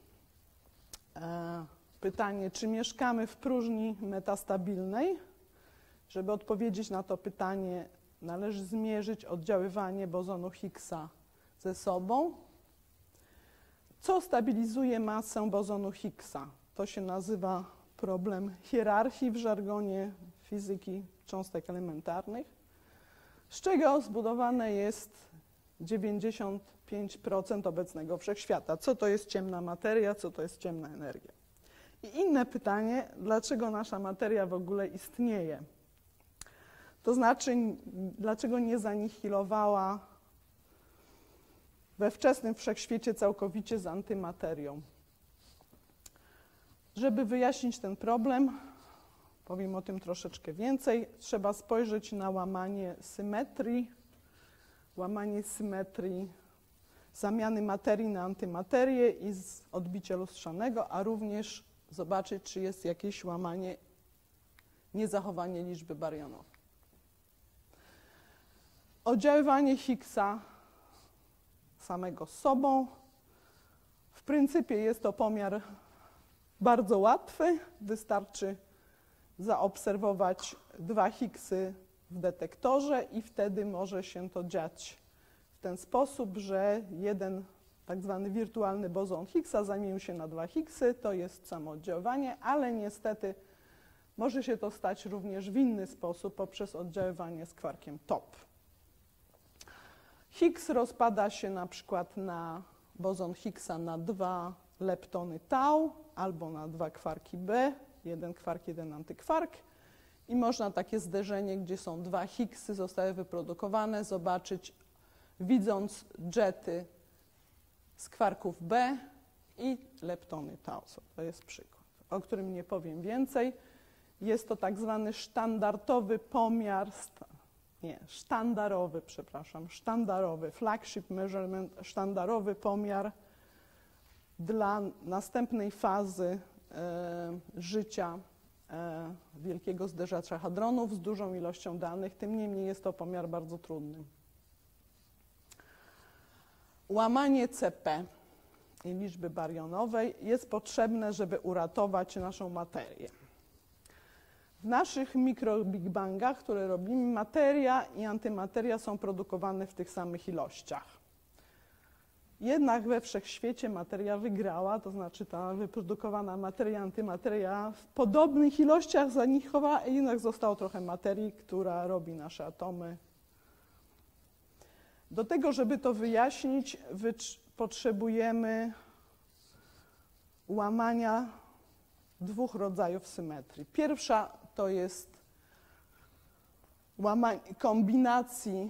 Pytanie, czy mieszkamy w próżni metastabilnej? Żeby odpowiedzieć na to pytanie, należy zmierzyć oddziaływanie bozonu Higgsa ze sobą. Co stabilizuje masę bozonu Higgsa? To się nazywa problem hierarchii w żargonie fizyki cząstek elementarnych, z czego zbudowane jest 95% obecnego wszechświata. Co to jest ciemna materia, co to jest ciemna energia? I inne pytanie, dlaczego nasza materia w ogóle istnieje? To znaczy, dlaczego nie zanihilowała we wczesnym wszechświecie całkowicie z antymaterią? Żeby wyjaśnić ten problem, powiem o tym troszeczkę więcej, trzeba spojrzeć na łamanie symetrii zamiany materii na antymaterię i z odbicia lustrzanego, a również zobaczyć, czy jest jakieś łamanie, niezachowanie liczby barionowej. Oddziaływanie Higgsa samego sobą. W pryncypie jest to pomiar bardzo łatwy. Wystarczy zaobserwować 2 Higgsy w detektorze i wtedy może się to dziać w ten sposób, że jeden tak zwany wirtualny bozon Higgsa zamienił się na 2 Higgsy. To jest samo oddziaływanie, ale niestety może się to stać również w inny sposób poprzez oddziaływanie z kwarkiem top. Higgs rozpada się na przykład na bozon Higgsa na 2 leptony tau albo na 2 kwarki B, jeden kwark, jeden antykwark. I można takie zderzenie, gdzie są 2 Higgsy, zostały wyprodukowane, zobaczyć, widząc jety z kwarków B i leptony tau. To jest przykład, o którym nie powiem więcej. Jest to tak zwany sztandarowy pomiar, sztandarowy flagship measurement, sztandarowy pomiar dla następnej fazy życia wielkiego zderzacza hadronów z dużą ilością danych. Tym niemniej jest to pomiar bardzo trudny. Łamanie CP i liczby barionowej jest potrzebne, żeby uratować naszą materię. W naszych mikro-Big Bangach, które robimy, materia i antymateria są produkowane w tych samych ilościach. Jednak we wszechświecie materia wygrała, to znaczy ta wyprodukowana materia, antymateria w podobnych ilościach zanikowała, a jednak zostało trochę materii, która robi nasze atomy. Do tego, żeby to wyjaśnić, potrzebujemy łamania 2 rodzajów symetrii. Pierwsza to jest łamanie kombinacji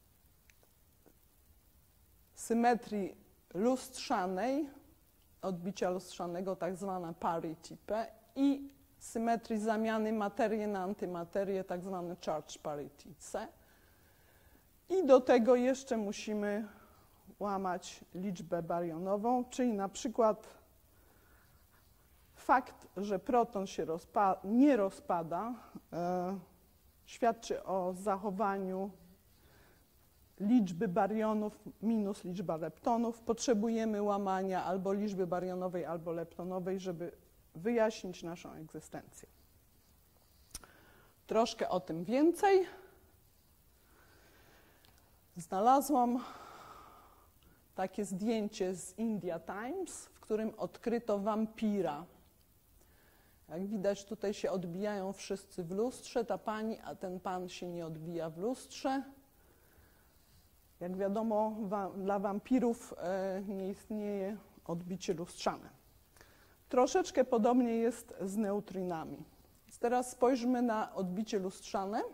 symetrii lustrzanej, odbicia lustrzanego, tak zwana parity P, i symetrii zamiany materii na antymaterię, tak zwane charge parity C. I do tego jeszcze musimy łamać liczbę barionową, czyli na przykład fakt, że proton się nie rozpada, świadczy o zachowaniu liczby barionów minus liczba leptonów. Potrzebujemy łamania albo liczby barionowej, albo leptonowej, żeby wyjaśnić naszą egzystencję. Troszkę o tym więcej. Znalazłam takie zdjęcie z India Times, w którym odkryto wampira. Jak widać, tutaj się odbijają wszyscy w lustrze, ta pani, a ten pan się nie odbija w lustrze. Jak wiadomo, dla wampirów nie istnieje odbicie lustrzane. Troszeczkę podobnie jest z neutrinami. Więc teraz spojrzmy na odbicie lustrzane.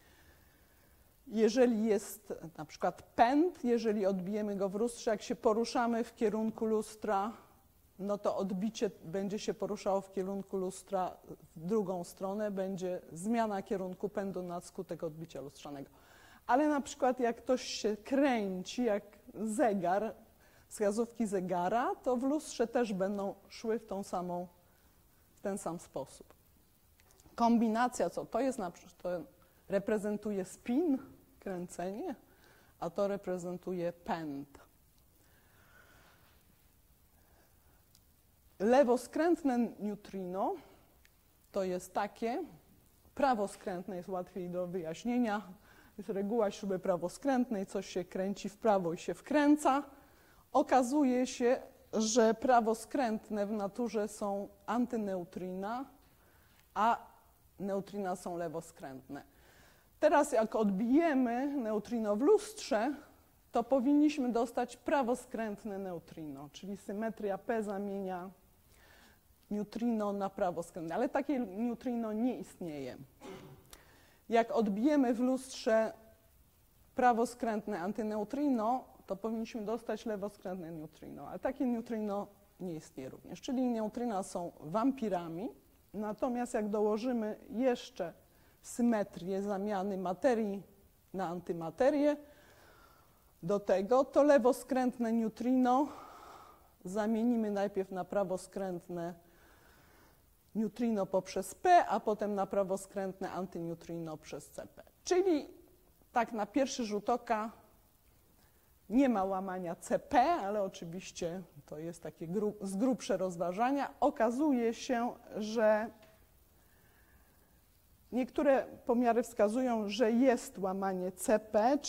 Jeżeli jest na przykład pęd, jeżeli odbijemy go w lustrze, jak się poruszamy w kierunku lustra, no to odbicie będzie się poruszało w kierunku lustra w drugą stronę, będzie zmiana kierunku pędu na skutek odbicia lustrzanego. Ale na przykład jak ktoś się kręci, jak zegar, wskazówki zegara, to w lustrze też będą szły w ten sam sposób. Kombinacja, co to jest? Na przykład to reprezentuje spin, kręcenie, a to reprezentuje pęd. Lewoskrętne neutrino to jest takie, prawoskrętne jest łatwiej do wyjaśnienia. Jest reguła śruby prawoskrętnej, coś się kręci w prawo i się wkręca. Okazuje się, że prawoskrętne w naturze są antyneutrina, a neutrina są lewoskrętne. Teraz jak odbijemy neutrino w lustrze, to powinniśmy dostać prawoskrętne neutrino, czyli symetria P zamienia neutrino na prawoskrętne, ale takie neutrino nie istnieje. Jak odbijemy w lustrze prawoskrętne antyneutrino, to powinniśmy dostać lewoskrętne neutrino, ale takie neutrino nie istnieje również, czyli neutrina są wampirami, natomiast jak dołożymy jeszcze symetrię zamiany materii na antymaterię do tego, to lewoskrętne neutrino zamienimy najpierw na prawoskrętne neutrino poprzez P, a potem na prawoskrętne antyneutrino przez CP. Czyli tak na pierwszy rzut oka nie ma łamania CP, ale oczywiście to jest takie z grubsze rozważania. Okazuje się, że niektóre pomiary wskazują, że jest łamanie CP,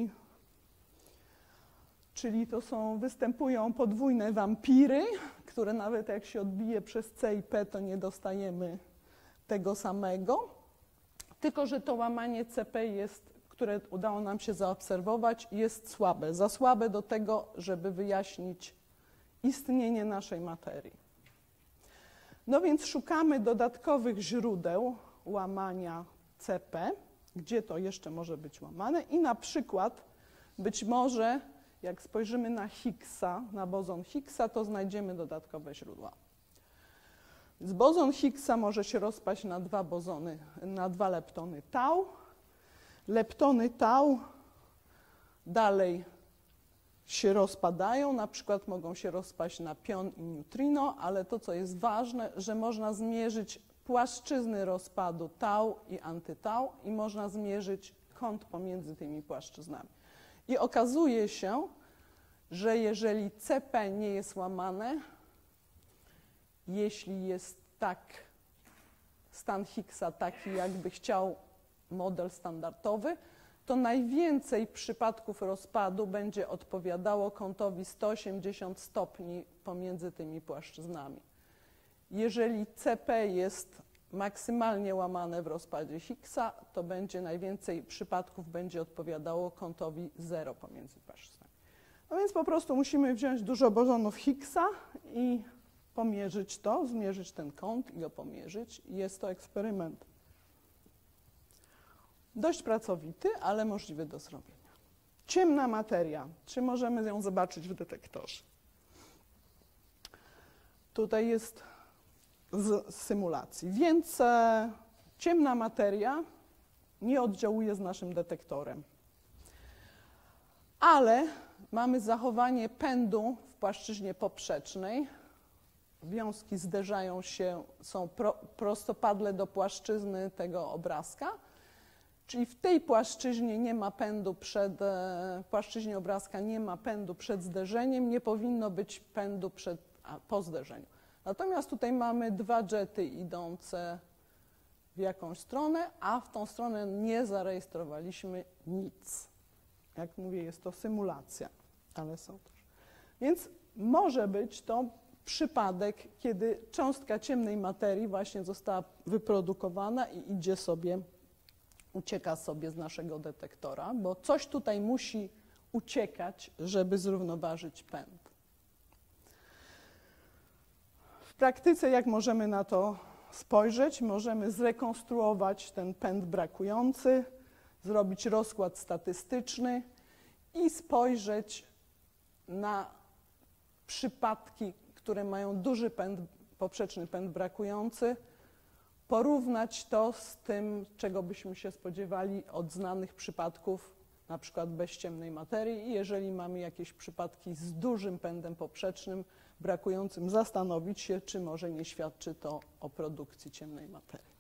czyli to występują podwójne wampiry, które nawet jak się odbije przez C i P, to nie dostajemy tego samego. Tylko że to łamanie CP które udało nam się zaobserwować, jest słabe. Za słabe do tego, żeby wyjaśnić istnienie naszej materii. No więc szukamy dodatkowych źródeł łamania CP, gdzie to jeszcze może być łamane i na przykład być może jak spojrzymy na Higgsa, na bozon Higgsa, to znajdziemy dodatkowe źródła. Z bozon Higgsa może się rozpaść na dwa leptony tau. Leptony tau dalej się rozpadają, na przykład mogą się rozpaść na pion i neutrino, ale to, co jest ważne, że można zmierzyć płaszczyzny rozpadu tau i antytau i można zmierzyć kąt pomiędzy tymi płaszczyznami. I okazuje się, że jeżeli CP nie jest łamane, jeśli jest stan Higgsa taki, jakby chciał model standardowy, to najwięcej przypadków rozpadu będzie odpowiadało kątowi 180 stopni pomiędzy tymi płaszczyznami. Jeżeli CP jest maksymalnie łamane w rozpadzie Higgsa, to najwięcej przypadków będzie odpowiadało kątowi 0 pomiędzy płaszczyznami. No więc po prostu musimy wziąć dużo bozonów Higgsa i pomierzyć to, zmierzyć ten kąt i go pomierzyć. Jest to eksperyment dość pracowity, ale możliwy do zrobienia. Ciemna materia. Czy możemy ją zobaczyć w detektorze? Tutaj jest z symulacji. Więc ciemna materia nie oddziałuje z naszym detektorem. Ale mamy zachowanie pędu w płaszczyźnie poprzecznej. Wiązki zderzają się, są prostopadle do płaszczyzny tego obrazka. Czyli w tej płaszczyźnie nie ma pędu płaszczyźnie obrazka nie ma pędu przed zderzeniem, nie powinno być pędu po zderzeniu. Natomiast tutaj mamy dwa jety idące w jakąś stronę, a w tą stronę nie zarejestrowaliśmy nic. Jak mówię, jest to symulacja, ale są też. Więc może być to przypadek, kiedy cząstka ciemnej materii właśnie została wyprodukowana i ucieka sobie z naszego detektora, bo coś tutaj musi uciekać, żeby zrównoważyć pęd. W praktyce, jak możemy na to spojrzeć, możemy zrekonstruować ten pęd brakujący, zrobić rozkład statystyczny i spojrzeć na przypadki, które mają duży poprzeczny pęd brakujący, porównać to z tym, czego byśmy się spodziewali od znanych przypadków na przykład bez ciemnej materii, i jeżeli mamy jakieś przypadki z dużym pędem poprzecznym, brakującym, zastanowić się, czy może nie świadczy to o produkcji ciemnej materii.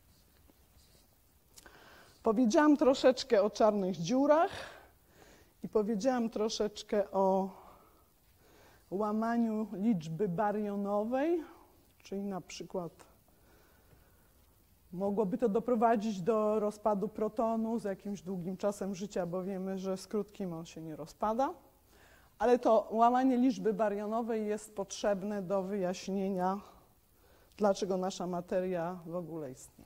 Powiedziałam troszeczkę o czarnych dziurach i powiedziałam troszeczkę o łamaniu liczby barionowej, czyli na przykład mogłoby to doprowadzić do rozpadu protonu z jakimś długim czasem życia, bo wiemy, że z krótkim on się nie rozpada. Ale to łamanie liczby barionowej jest potrzebne do wyjaśnienia, dlaczego nasza materia w ogóle istnieje.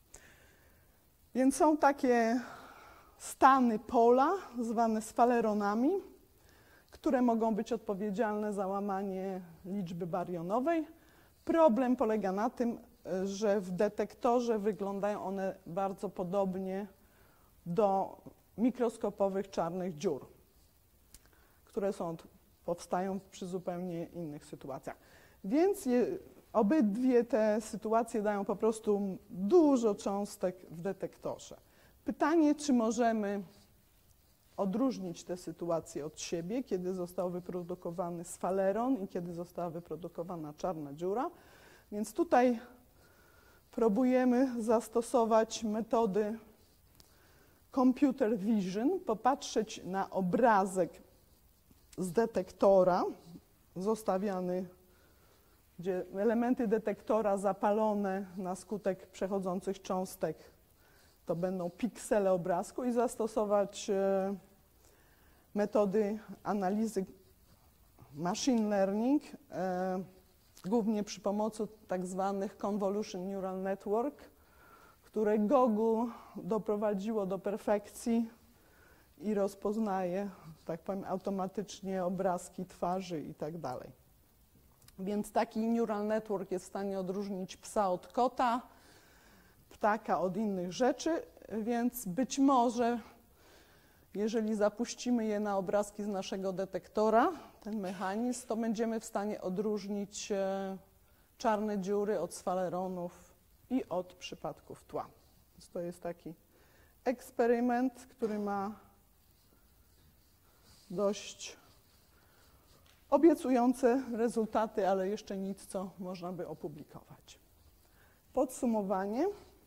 Więc są takie stany pola, zwane sfaleronami, które mogą być odpowiedzialne za łamanie liczby barionowej. Problem polega na tym, że w detektorze wyglądają one bardzo podobnie do mikroskopowych czarnych dziur, które powstają przy zupełnie innych sytuacjach. Więc obydwie te sytuacje dają po prostu dużo cząstek w detektorze. Pytanie, czy możemy odróżnić te sytuacje od siebie, kiedy został wyprodukowany sfaleron i kiedy została wyprodukowana czarna dziura. Więc tutaj próbujemy zastosować metody computer vision, popatrzeć na obrazek z detektora zostawiany, gdzie elementy detektora zapalone na skutek przechodzących cząstek to będą piksele obrazku, i zastosować metody analizy machine learning, głównie przy pomocy tak zwanych convolution neural network, które Google doprowadziło do perfekcji i rozpoznaje, tak powiem, automatycznie obrazki twarzy i tak dalej. Więc taki neural network jest w stanie odróżnić psa od kota, ptaka od innych rzeczy, więc być może, jeżeli zapuścimy je na obrazki z naszego detektora, ten mechanizm, to będziemy w stanie odróżnić czarne dziury od sfaleronów i od przypadków tła. Więc to jest taki eksperyment, który ma dość obiecujące rezultaty, ale jeszcze nic, co można by opublikować. Podsumowanie.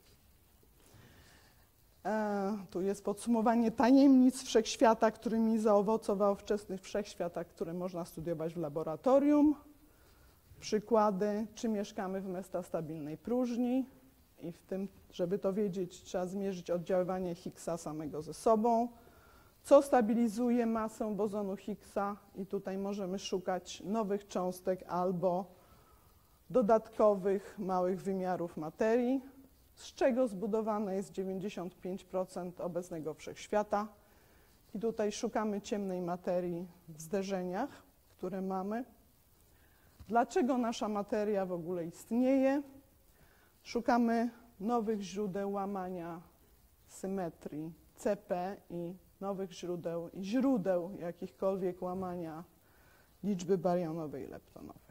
Tu jest podsumowanie tajemnic wszechświata, którymi zaowocował wczesny wszechświat, które można studiować w laboratorium. Przykłady, czy mieszkamy w metastabilnej próżni, i w tym, żeby to wiedzieć, trzeba zmierzyć oddziaływanie Higgsa samego ze sobą. Co stabilizuje masę bozonu Higgsa, i tutaj możemy szukać nowych cząstek albo dodatkowych małych wymiarów materii, z czego zbudowane jest 95% obecnego wszechświata. I tutaj szukamy ciemnej materii w zderzeniach, które mamy. Dlaczego nasza materia w ogóle istnieje? Szukamy nowych źródeł łamania symetrii CP i nowych źródeł jakichkolwiek łamania liczby barionowej i leptonowej.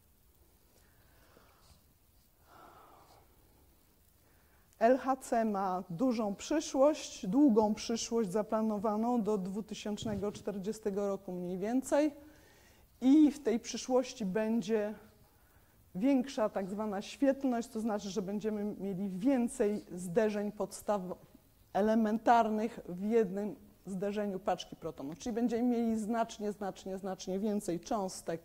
LHC ma dużą przyszłość, długą przyszłość zaplanowaną do 2040 roku mniej więcej, i w tej przyszłości będzie większa tak zwana świetlność, to znaczy, że będziemy mieli więcej zderzeń podstaw elementarnych w jednym zderzeniu paczki protonów, czyli będziemy mieli znacznie więcej cząstek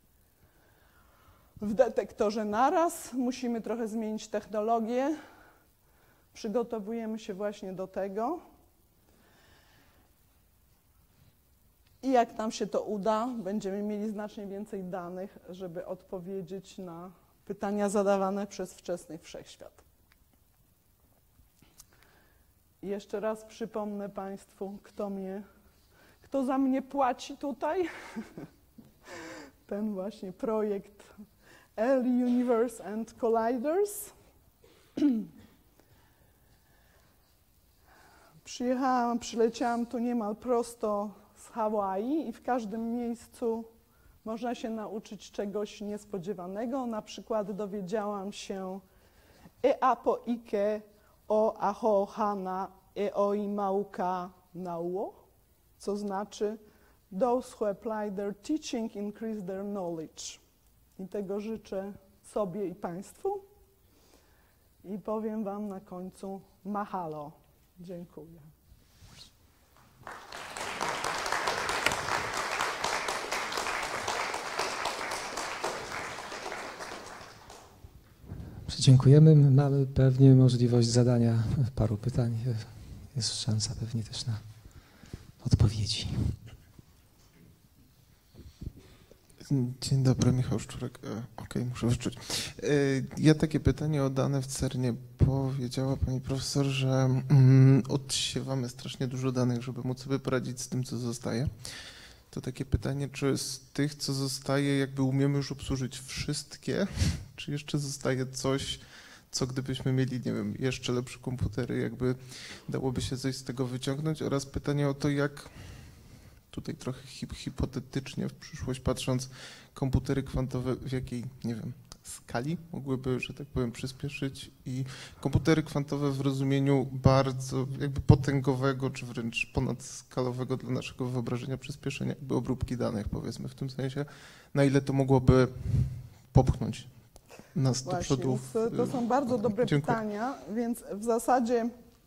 w detektorze naraz. Musimy trochę zmienić technologię. Przygotowujemy się właśnie do tego. I jak nam się to uda, będziemy mieli znacznie więcej danych, żeby odpowiedzieć na pytania zadawane przez wczesny wszechświat. I jeszcze raz przypomnę Państwu, kto za mnie płaci tutaj. Ten właśnie projekt Early Universe and Colliders. Przyleciałam tu niemal prosto z Hawaii i w każdym miejscu można się nauczyć czegoś niespodziewanego. Na przykład dowiedziałam się apo ike o ahohana oi mauka nauo. co znaczy those who apply their teaching increase their knowledge. I tego życzę sobie i Państwu. I powiem Wam na końcu mahalo. Dziękuję. Dziękujemy. Mamy pewnie możliwość zadania paru pytań. Jest szansa pewnie też na odpowiedzi. Dzień dobry, Michał Szczurek. Okej, muszę wyczuć. Ja takie pytanie o dane w CERN-ie. Powiedziała pani profesor, że odsiewamy strasznie dużo danych, żeby móc sobie poradzić z tym, co zostaje. To takie pytanie, czy z tych, co zostaje, jakby umiemy już obsłużyć wszystkie, czy jeszcze zostaje coś, co gdybyśmy mieli, nie wiem, jeszcze lepsze komputery, jakby dałoby się coś z tego wyciągnąć, oraz pytanie o to, jak tutaj trochę hipotetycznie w przyszłość patrząc, komputery kwantowe w jakiej, nie wiem, skali mogłyby, że tak powiem, przyspieszyć i komputery kwantowe w rozumieniu bardzo jakby potęgowego, czy wręcz ponadskalowego dla naszego wyobrażenia przyspieszenia jakby obróbki danych, powiedzmy, w tym sensie, na ile to mogłoby popchnąć nas do przodu. To są bardzo dobre pytania, więc w zasadzie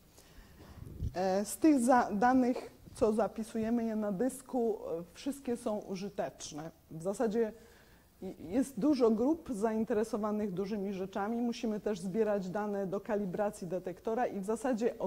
z tych danych, co zapisujemy je na dysku, wszystkie są użyteczne. W zasadzie jest dużo grup zainteresowanych dużymi rzeczami. Musimy też zbierać dane do kalibracji detektora i w zasadzie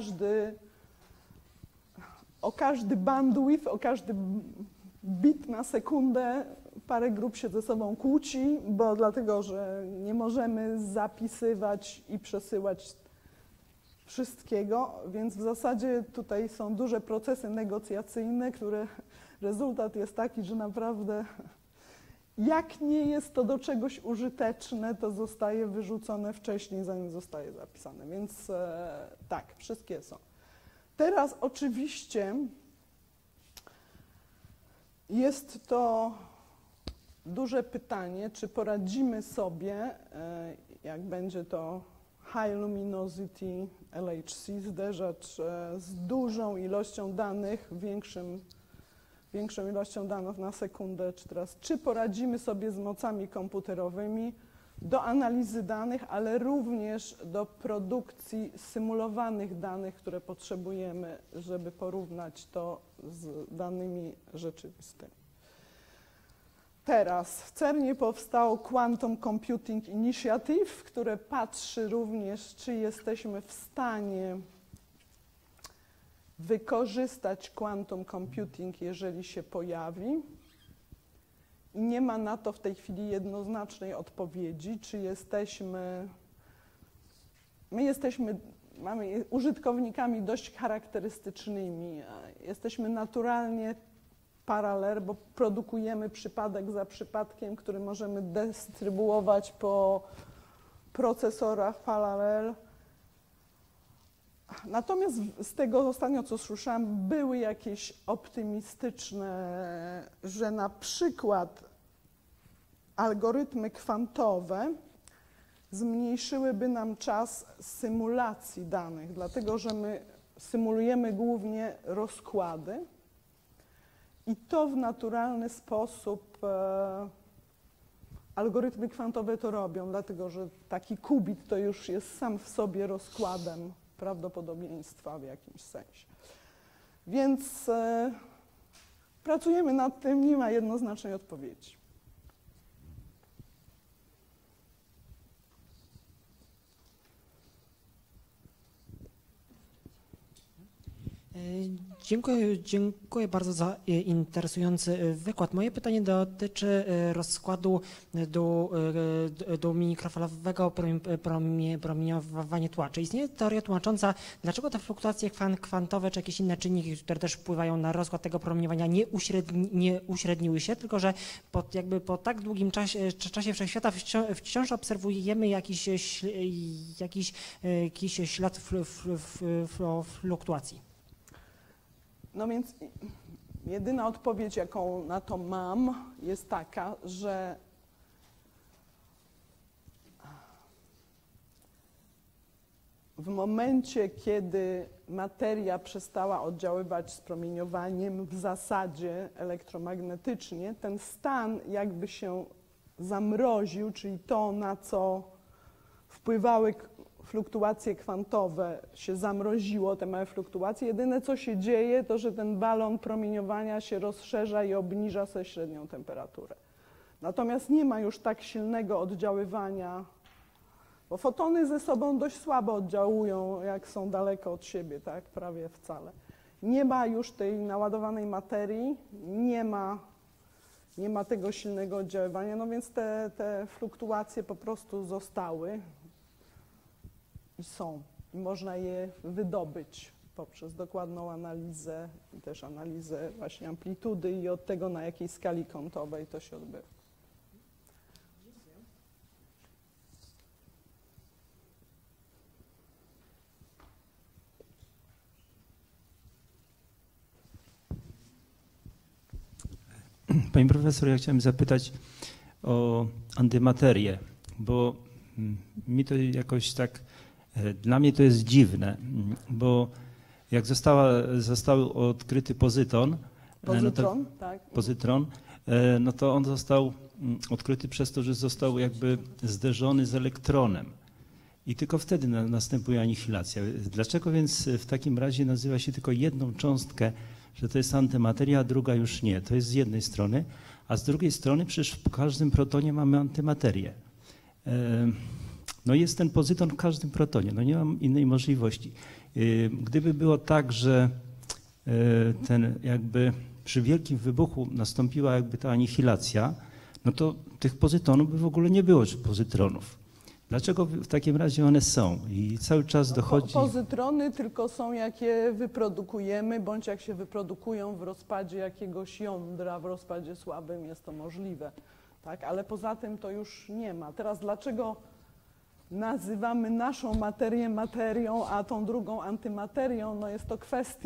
o każdy bandwidth, o każdy bit na sekundę parę grup się ze sobą kłóci, bo dlatego, że nie możemy zapisywać i przesyłać wszystkiego, więc w zasadzie tutaj są duże procesy negocjacyjne, które rezultat jest taki, że naprawdę jak nie jest to do czegoś użyteczne, to zostaje wyrzucone wcześniej, zanim zostaje zapisane, więc tak, wszystkie są. Teraz oczywiście jest to duże pytanie, czy poradzimy sobie, jak będzie to High Luminosity LHC, zderzacz z dużą ilością danych, większą ilością danych na sekundę, czy poradzimy sobie z mocami komputerowymi do analizy danych, ale również do produkcji symulowanych danych, które potrzebujemy, żeby porównać to z danymi rzeczywistymi. Teraz w CERN-ie powstało Quantum Computing Initiative, które patrzy również, czy jesteśmy w stanie wykorzystać quantum computing, jeżeli się pojawi. I nie ma na to w tej chwili jednoznacznej odpowiedzi, czy mamy użytkownikami dość charakterystycznymi, jesteśmy naturalnie paralel, bo produkujemy przypadek za przypadkiem, który możemy dystrybuować po procesorach paralel. Natomiast z tego ostatnio, co słyszałam, były jakieś optymistyczne, że na przykład algorytmy kwantowe zmniejszyłyby nam czas symulacji danych, dlatego że my symulujemy głównie rozkłady i to w naturalny sposób algorytmy kwantowe to robią, dlatego że taki qubit to już jest sam w sobie rozkładem prawdopodobieństwa w jakimś sensie. Więc pracujemy nad tym, nie ma jednoznacznej odpowiedzi. Dziękuję bardzo za interesujący wykład. Moje pytanie dotyczy rozkładu do mikrofalowego promieniowania tła. Czy istnieje teoria tłumacząca, dlaczego te fluktuacje kwantowe czy jakieś inne czynniki, które też wpływają na rozkład tego promieniowania, nie uśredniły się, tylko że po tak długim czasie wszechświata wciąż obserwujemy jakiś ślad fluktuacji? No więc jedyna odpowiedź, jaką na to mam, jest taka, że w momencie, kiedy materia przestała oddziaływać z promieniowaniem w zasadzie elektromagnetycznie, ten stan jakby się zamroził, czyli to, na co wpływały fluktuacje kwantowe, się zamroziło, te małe fluktuacje. Jedyne, co się dzieje, to że ten balon promieniowania się rozszerza i obniża sobie średnią temperaturę. Natomiast nie ma już tak silnego oddziaływania, bo fotony ze sobą dość słabo oddziałują, jak są daleko od siebie, tak? Prawie wcale. Nie ma już tej naładowanej materii, nie ma tego silnego oddziaływania, no więc te fluktuacje po prostu zostały i są. I można je wydobyć poprzez dokładną analizę, też analizę właśnie amplitudy i od tego, na jakiej skali kątowej to się odbywa. Pani profesor, ja chciałem zapytać o antymaterię, bo mi to jakoś tak, dla mnie to jest dziwne, bo jak został odkryty pozytron, no to on został odkryty przez to, że został jakby zderzony z elektronem i tylko wtedy następuje anihilacja. Dlaczego więc w takim razie nazywa się tylko jedną cząstkę, że to jest antymateria, a druga już nie? To jest z jednej strony, a z drugiej strony przecież w każdym protonie mamy antymaterię. No jest ten pozytron w każdym protonie, no nie mam innej możliwości. Gdyby było tak, że ten jakby przy wielkim wybuchu nastąpiła jakby ta anihilacja, no to tych pozytronów by w ogóle nie było, czy pozytronów. Dlaczego w takim razie one są? I cały czas dochodzi... Pozytrony tylko są, jak je wyprodukujemy, bądź jak się wyprodukują w rozpadzie jakiegoś jądra, w rozpadzie słabym jest to możliwe. Tak? Ale poza tym to już nie ma. Teraz dlaczego nazywamy naszą materię materią, a tą drugą antymaterią? No jest to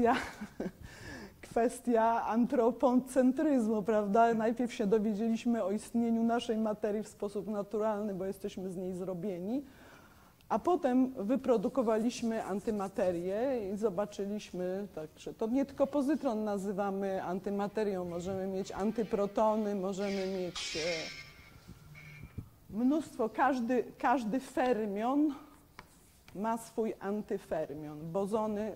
kwestia antropocentryzmu, prawda? Najpierw się dowiedzieliśmy o istnieniu naszej materii w sposób naturalny, bo jesteśmy z niej zrobieni, a potem wyprodukowaliśmy antymaterię i zobaczyliśmy, że to nie tylko pozytron nazywamy antymaterią, możemy mieć antyprotony, możemy mieć mnóstwo, każdy fermion ma swój antyfermion. Bozony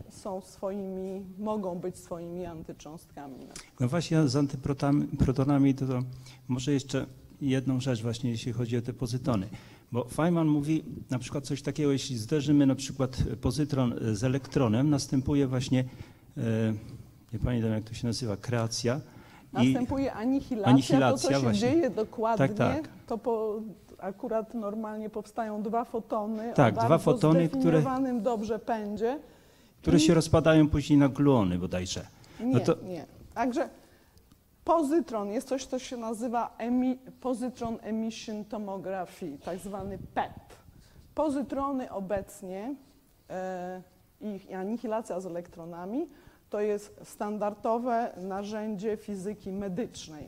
mogą być swoimi antycząstkami. No właśnie z antyprotonami to może jeszcze jedną rzecz właśnie, jeśli chodzi o te pozytrony. Bo Feynman mówi na przykład coś takiego, jeśli zderzymy na przykład pozytron z elektronem, następuje właśnie, nie pamiętam jak to się nazywa, kreacja. Następuje anihilacja, to co się właśnie dzieje dokładnie, tak. To akurat normalnie powstają dwa fotony, tak, o bardzo zdefiniowanym dobrze pędzie. Które się rozpadają później na gluony bodajże. Nie. Także pozytron jest coś, co się nazywa Positron Emission Tomography, tak zwany PET. Pozytrony obecnie, ich anihilacja z elektronami, to jest standardowe narzędzie fizyki medycznej.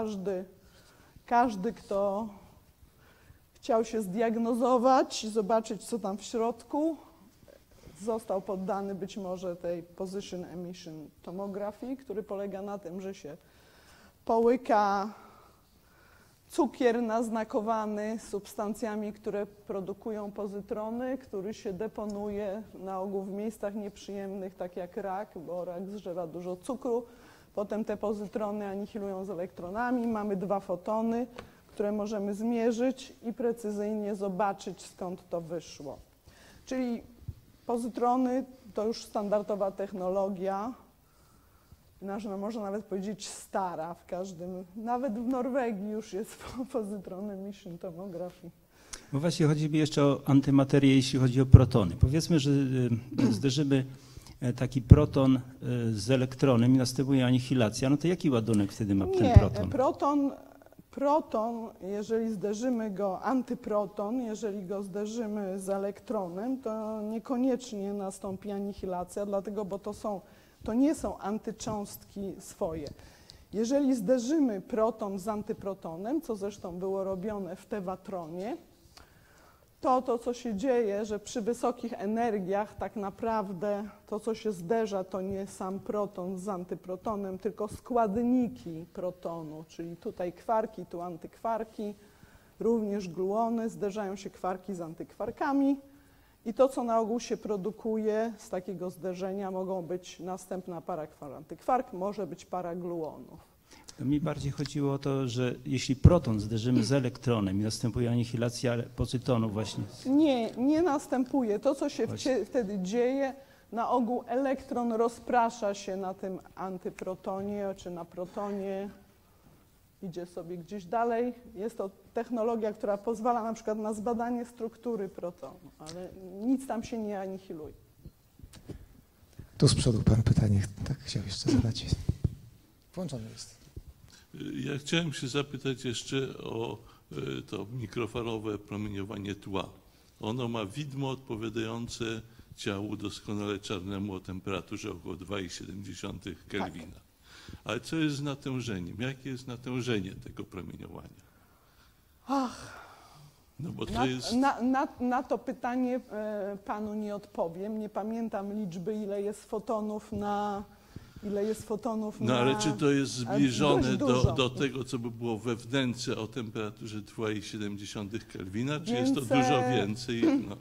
Każdy, kto chciał się zdiagnozować i zobaczyć, co tam w środku, został poddany być może tej Position Emission Tomography, który polega na tym, że się połyka cukier naznakowany substancjami, które produkują pozytrony, który się deponuje na ogół w miejscach nieprzyjemnych, tak jak rak, bo rak zżera dużo cukru. Potem te pozytrony anihilują z elektronami. Mamy dwa fotony, które możemy zmierzyć i precyzyjnie zobaczyć, skąd to wyszło. Czyli pozytrony to już standardowa technologia, można nawet powiedzieć stara w każdym, nawet w Norwegii już jest Positron Emission Tomography. Bo właśnie chodzi mi jeszcze o antymaterię, jeśli chodzi o protony. Powiedzmy, że zderzymy taki proton z elektronem i następuje anihilacja, no to jaki ładunek wtedy ma ten proton? Proton, jeżeli zderzymy go, antyproton, jeżeli go zderzymy z elektronem, to niekoniecznie nastąpi anihilacja, dlatego, bo to nie są antycząstki swoje. Jeżeli zderzymy proton z antyprotonem, co zresztą było robione w tewatronie, to, co się dzieje, że przy wysokich energiach tak naprawdę to, co się zderza, to nie sam proton z antyprotonem, tylko składniki protonu, czyli tutaj kwarki, tu antykwarki, również gluony, zderzają się kwarki z antykwarkami i to, co na ogół się produkuje z takiego zderzenia, mogą być następna para kwark-antykwark, może być para gluonów. Mi bardziej chodziło o to, że jeśli proton zderzymy z elektronem i następuje anihilacja pozytonu właśnie. Nie następuje. To, co się wtedy dzieje, na ogół elektron rozprasza się na tym antyprotonie czy na protonie, idzie sobie gdzieś dalej. Jest to technologia, która pozwala na przykład na zbadanie struktury protonu, ale nic tam się nie anihiluje. Tu z przodu pan pytanie tak chciał jeszcze zadać. Włączony jest. Ja chciałem się zapytać jeszcze o to mikrofalowe promieniowanie tła. Ono ma widmo odpowiadające ciału doskonale czarnemu o temperaturze około 2,7 Kelwina. Tak. Ale co jest z natężeniem? Jakie jest natężenie tego promieniowania? No bo to jest... Na to pytanie panu nie odpowiem. Nie pamiętam liczby, ile jest fotonów na... No ale czy to jest zbliżone do tego, co by było we wnęce o temperaturze 2,7 Kelwina, czy jest to dużo więcej? No.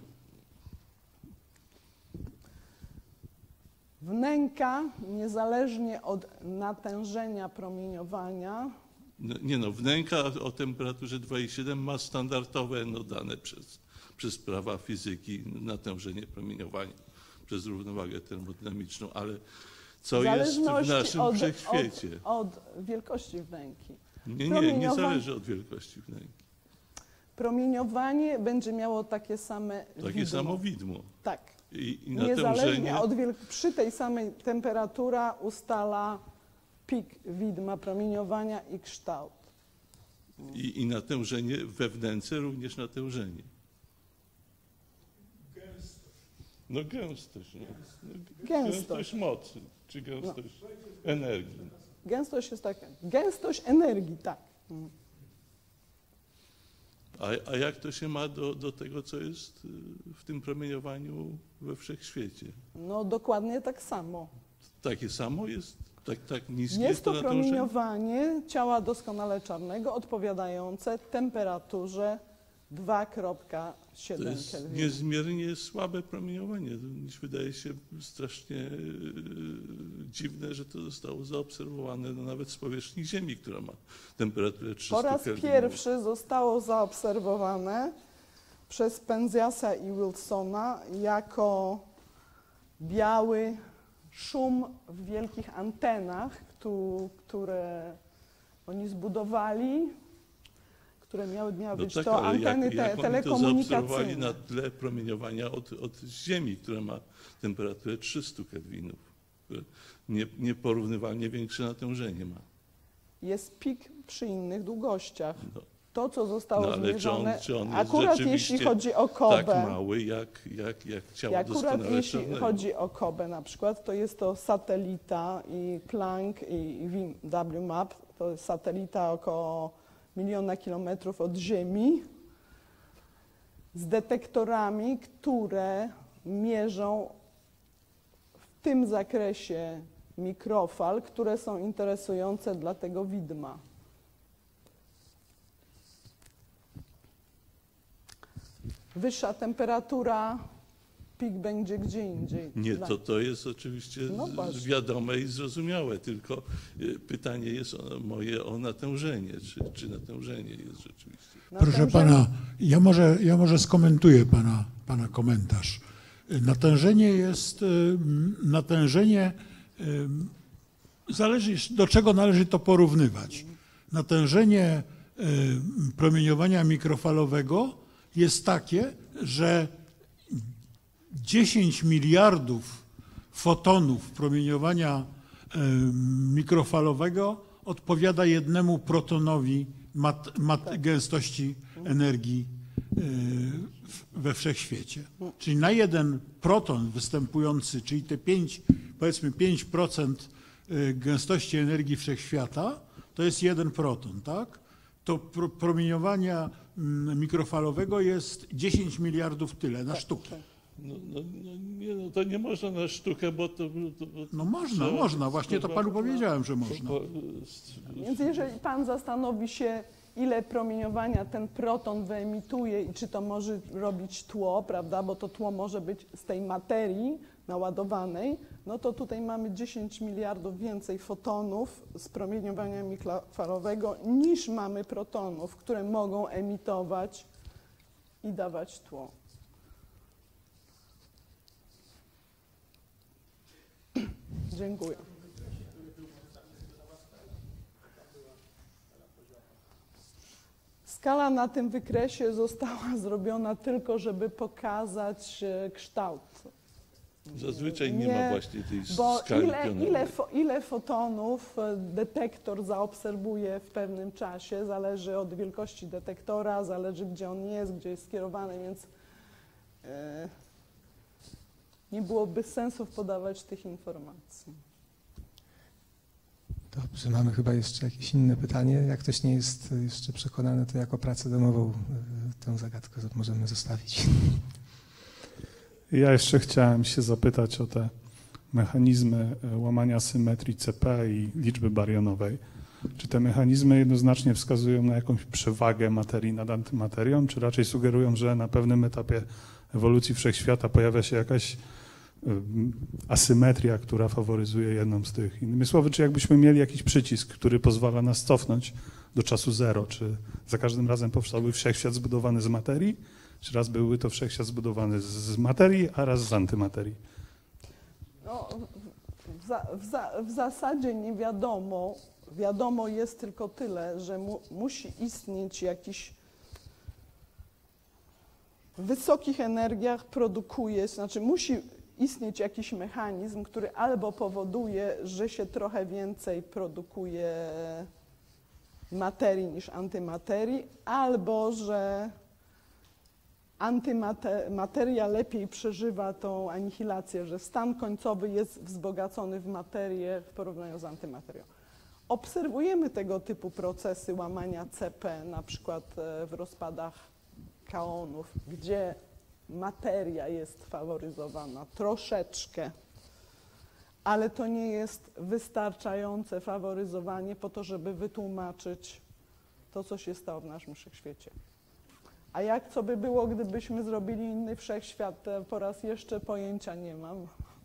Wnęka, niezależnie od natężenia promieniowania... Wnęka o temperaturze 2,7 ma standardowe dane przez prawa fizyki, natężenie promieniowania przez równowagę termodynamiczną, ale co jest w naszym wszechświecie? Od wielkości wnęki. Nie zależy od wielkości wnęki. Promieniowanie będzie miało takie same widmo. Takie samo widmo. Tak. I niezależnie od przy tej samej temperatura ustala pik widma promieniowania i kształt. I natężenie we wnęce również natężenie. Gęstość. Gęstość mocy, czy gęstość energii. Gęstość jest taka. Gęstość energii, tak. A jak to się ma do tego, co jest w tym promieniowaniu we wszechświecie? No dokładnie tak samo. Takie samo jest? Tak niskie jest to promieniowanie ciała doskonale czarnego odpowiadające temperaturze 2,7 To jest Kelwina. niezmiernie słabe promieniowanie. Wydaje się strasznie dziwne, że to zostało zaobserwowane nawet z powierzchni Ziemi, która ma temperaturę 300 Po raz Kelwinów. pierwszy zostało zaobserwowane przez Penziasa i Wilsona jako biały szum w wielkich antenach, które oni zbudowali, które miały być tak, to anteny jak telekomunikacyjne. To zaobserwowali na tle promieniowania od Ziemi, która ma temperaturę 300 Kelwinów, które nieporównywalnie większe natężenie ma. Jest pik przy innych długościach. No. To, co zostało zmierzone, czy on akurat jeśli chodzi o Kobę, tak mały, jak ciało doskonale jeśli czarnego. chodzi o Kobę na przykład, to jest to satelita i Planck i WMAP, to jest satelita około 1 000 000 kilometrów od Ziemi, z detektorami, które mierzą w tym zakresie mikrofal, które są interesujące dla tego widma. Wyższa temperatura, pik będzie gdzie indziej. Nie, to jest oczywiście wiadome i zrozumiałe, tylko pytanie jest moje o natężenie, czy natężenie jest rzeczywiście. Proszę pana, ja może skomentuję pana komentarz. Natężenie zależy, do czego należy to porównywać. Natężenie promieniowania mikrofalowego jest takie, że 10 miliardów fotonów promieniowania mikrofalowego odpowiada 1 protonowi gęstości energii we wszechświecie. Czyli na 1 proton występujący, czyli te 5% gęstości energii wszechświata, to jest 1 proton, tak? to promieniowania mikrofalowego jest 10 miliardów tyle na sztukę. Nie, to nie można na sztukę, bo to... No można, właśnie to panu powiedziałem, że można. Więc jeżeli pan zastanowi się, ile promieniowania ten proton wyemituje i czy to może robić tło, prawda, bo to tło może być z tej materii naładowanej, no to tutaj mamy 10 miliardów więcej fotonów z promieniowania mikrofalowego niż mamy protonów, które mogą emitować i dawać tło. Dziękuję. Skala na tym wykresie została zrobiona tylko, żeby pokazać kształt. Zazwyczaj nie ma właśnie tej bo skali ile fotonów detektor zaobserwuje w pewnym czasie, zależy od wielkości detektora, zależy gdzie on jest, gdzie jest skierowany, więc nie byłoby sensu podawać tych informacji. Dobrze, mamy chyba jeszcze jakieś inne pytanie. Jak ktoś nie jest jeszcze przekonany, to jako pracę domową tę zagadkę możemy zostawić. Ja jeszcze chciałem się zapytać o te mechanizmy łamania symetrii CP i liczby barionowej. Czy te mechanizmy jednoznacznie wskazują na jakąś przewagę materii nad antymaterią, czy raczej sugerują, że na pewnym etapie ewolucji wszechświata pojawia się jakaś asymetria, która faworyzuje jedną z tych? Innymi słowy, czy jakbyśmy mieli jakiś przycisk, który pozwala nas cofnąć do czasu zero, czy za każdym razem powstałby wszechświat zbudowany z materii, czy raz byłby to wszechświat zbudowany z materii, a raz z antymaterii? No, w zasadzie nie wiadomo. Wiadomo jest tylko tyle, że musi istnieć jakiś w wysokich energiach produkuje, znaczy musi istnieć jakiś mechanizm, który albo powoduje, że się trochę więcej produkuje materii niż antymaterii, albo że antymateria lepiej przeżywa tą anihilację, że stan końcowy jest wzbogacony w materię w porównaniu z antymaterią. Obserwujemy tego typu procesy łamania CP, na przykład w rozpadach kaonów, gdzie materia jest faworyzowana troszeczkę, ale to nie jest wystarczające faworyzowanie po to, żeby wytłumaczyć to, co się stało w naszym wszechświecie. A jak co by było, gdybyśmy zrobili inny wszechświat, po raz jeszcze pojęcia nie mam.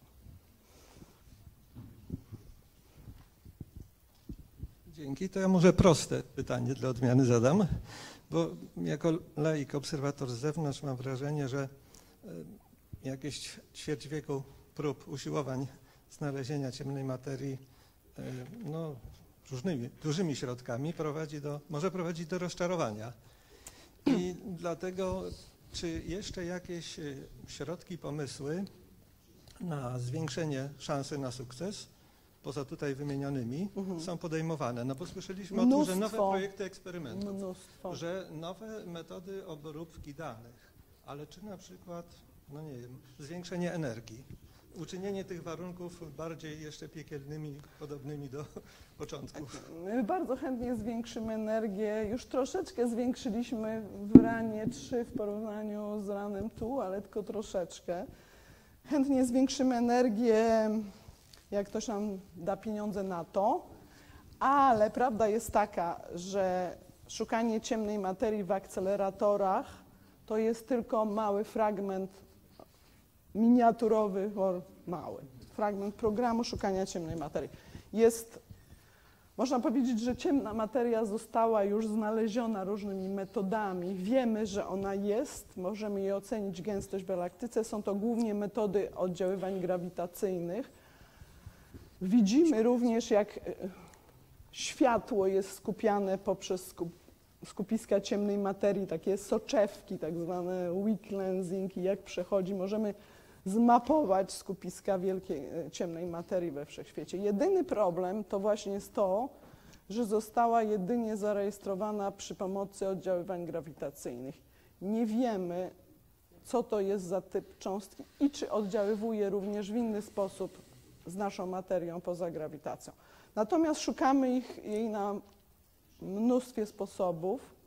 Dzięki. To ja może proste pytanie dla odmiany zadam, bo jako laik, obserwator z zewnątrz mam wrażenie, że jakieś ćwierć wieku prób, usiłowań znalezienia ciemnej materii no, różnymi, dużymi środkami może prowadzić do rozczarowania. I dlatego, czy jeszcze jakieś środki, pomysły na zwiększenie szansy na sukces, poza tutaj wymienionymi, są podejmowane? No bo słyszeliśmy o tym, że nowe projekty eksperymentów, że nowe metody obróbki danych, ale czy na przykład, no nie wiem, zwiększenie energii, uczynienie tych warunków bardziej jeszcze piekielnymi, podobnymi do początków? My bardzo chętnie zwiększymy energię. Już troszeczkę zwiększyliśmy w ranie 3 w porównaniu z ranem tu, ale tylko troszeczkę. Chętnie zwiększymy energię, jak ktoś nam da pieniądze na to, ale prawda jest taka, że szukanie ciemnej materii w akceleratorach to jest tylko mały fragment miniaturowy, mały fragment programu szukania ciemnej materii. Można powiedzieć, że ciemna materia została już znaleziona różnymi metodami. Wiemy, że ona jest, możemy jej ocenić gęstość w galaktyce. Są to głównie metody oddziaływań grawitacyjnych. Widzimy również, jak światło jest skupiane poprzez skupiska ciemnej materii, takie soczewki, tak zwane weak lensing, i jak przechodzi, możemy zmapować skupiska wielkiej ciemnej materii we wszechświecie. Jedyny problem to właśnie jest to, że została jedynie zarejestrowana przy pomocy oddziaływań grawitacyjnych. Nie wiemy, co to jest za typ cząstki i czy oddziaływuje również w inny sposób z naszą materią poza grawitacją. Natomiast szukamy jej na mnóstwie sposobów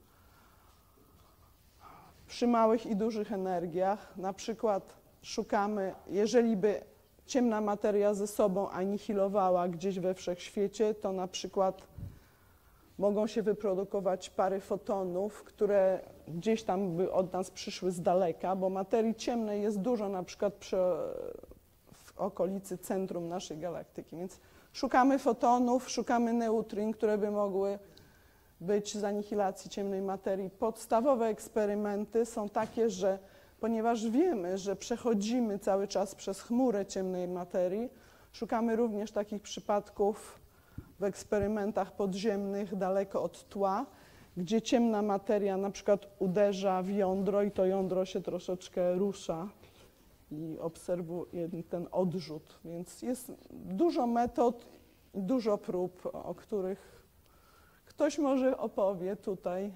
przy małych i dużych energiach. Na przykład szukamy, jeżeli by ciemna materia ze sobą anihilowała gdzieś we wszechświecie, to na przykład mogą się wyprodukować pary fotonów, które gdzieś tam by od nas przyszły z daleka, bo materii ciemnej jest dużo na przykład w okolicy centrum naszej galaktyki. Więc szukamy fotonów, szukamy neutrin, które by mogły być z anihilacji ciemnej materii. Podstawowe eksperymenty są takie, że ponieważ wiemy, że przechodzimy cały czas przez chmurę ciemnej materii, szukamy również takich przypadków w eksperymentach podziemnych, daleko od tła, gdzie ciemna materia na przykład uderza w jądro i to jądro się troszeczkę rusza i obserwuje ten odrzut. Więc jest dużo metod i dużo prób, o których ktoś może opowie tutaj.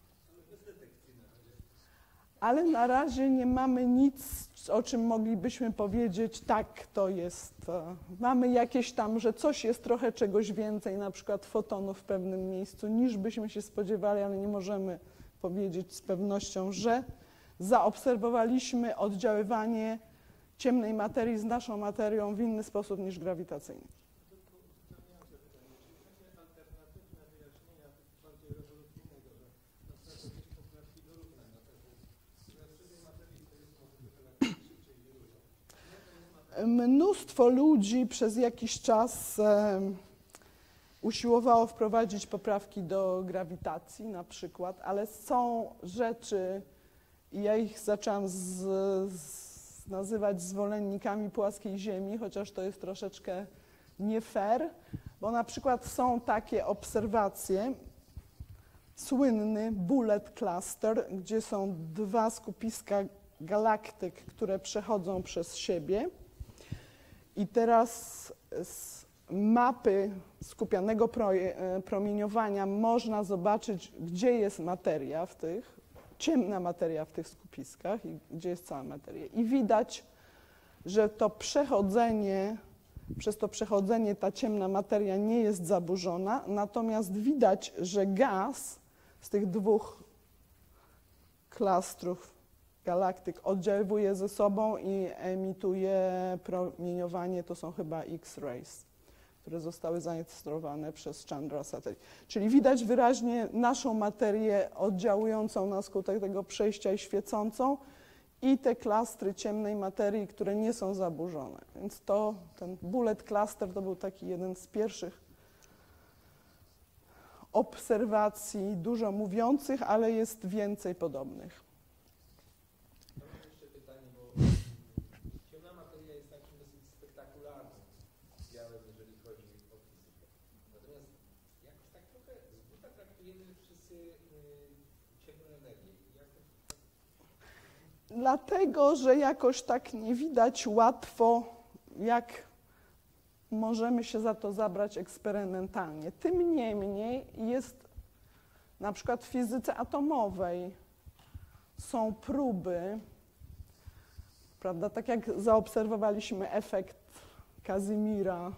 Ale na razie nie mamy nic, o czym moglibyśmy powiedzieć, tak, to jest. Mamy jakieś tam, że coś jest trochę czegoś więcej, na przykład fotonów w pewnym miejscu, niż byśmy się spodziewali, ale nie możemy powiedzieć z pewnością, że zaobserwowaliśmy oddziaływanie ciemnej materii z naszą materią w inny sposób niż grawitacyjny. Mnóstwo ludzi przez jakiś czas usiłowało wprowadzić poprawki do grawitacji na przykład, ale są rzeczy, i ja ich zaczęłam nazywać zwolennikami płaskiej Ziemi, chociaż to jest troszeczkę nie fair, bo na przykład są takie obserwacje, słynny bullet cluster, gdzie są dwa skupiska galaktyk, które przechodzą przez siebie. I teraz z mapy skupianego promieniowania można zobaczyć, gdzie jest materia w tych, ciemna materia w tych skupiskach i gdzie jest cała materia. I widać, że to przechodzenie, przez to przechodzenie ta ciemna materia nie jest zaburzona, natomiast widać, że gaz z tych dwóch klastrów galaktyk oddziaływuje ze sobą i emituje promieniowanie, to są chyba X-rays, które zostały zarejestrowane przez Chandra Satellite. Czyli widać wyraźnie naszą materię oddziałującą na skutek tego przejścia i świecącą i te klastry ciemnej materii, które nie są zaburzone. Więc ten bullet cluster to był taki jeden z pierwszych obserwacji dużo mówiących, ale jest więcej podobnych. Dlatego, że jakoś tak nie widać łatwo, jak możemy się za to zabrać eksperymentalnie. Tym niemniej jest na przykład w fizyce atomowej są próby, prawda, tak jak zaobserwowaliśmy efekt Casimira,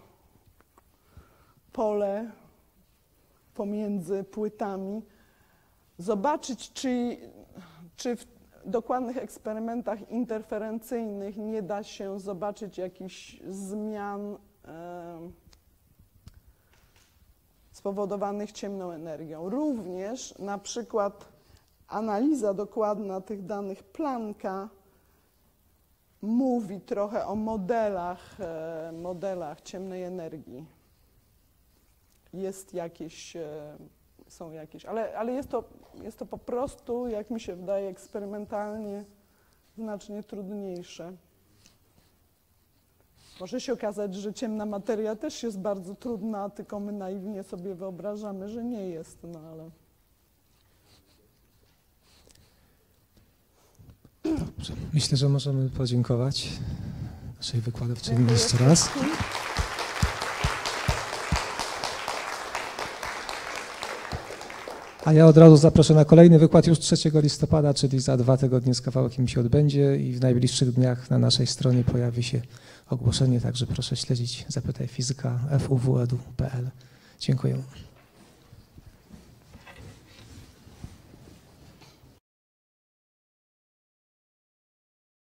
pole pomiędzy płytami, zobaczyć, czy w dokładnych eksperymentach interferencyjnych nie da się zobaczyć jakichś zmian spowodowanych ciemną energią. Również na przykład analiza dokładna tych danych Plancka mówi trochę o modelach ciemnej energii. Są jakieś, ale jest to po prostu, jak mi się wydaje, eksperymentalnie znacznie trudniejsze. Może się okazać, że ciemna materia też jest bardzo trudna, tylko my naiwnie sobie wyobrażamy, że nie jest, no ale... Dobrze. Myślę, że możemy podziękować naszej wykładowczyni jeszcze raz. A ja od razu zaproszę na kolejny wykład już 3 listopada, czyli za 2 tygodnie z kawałkiem się odbędzie i w najbliższych dniach na naszej stronie pojawi się ogłoszenie, także proszę śledzić Zapytaj Fizyka fuw.edu.pl. Dziękuję.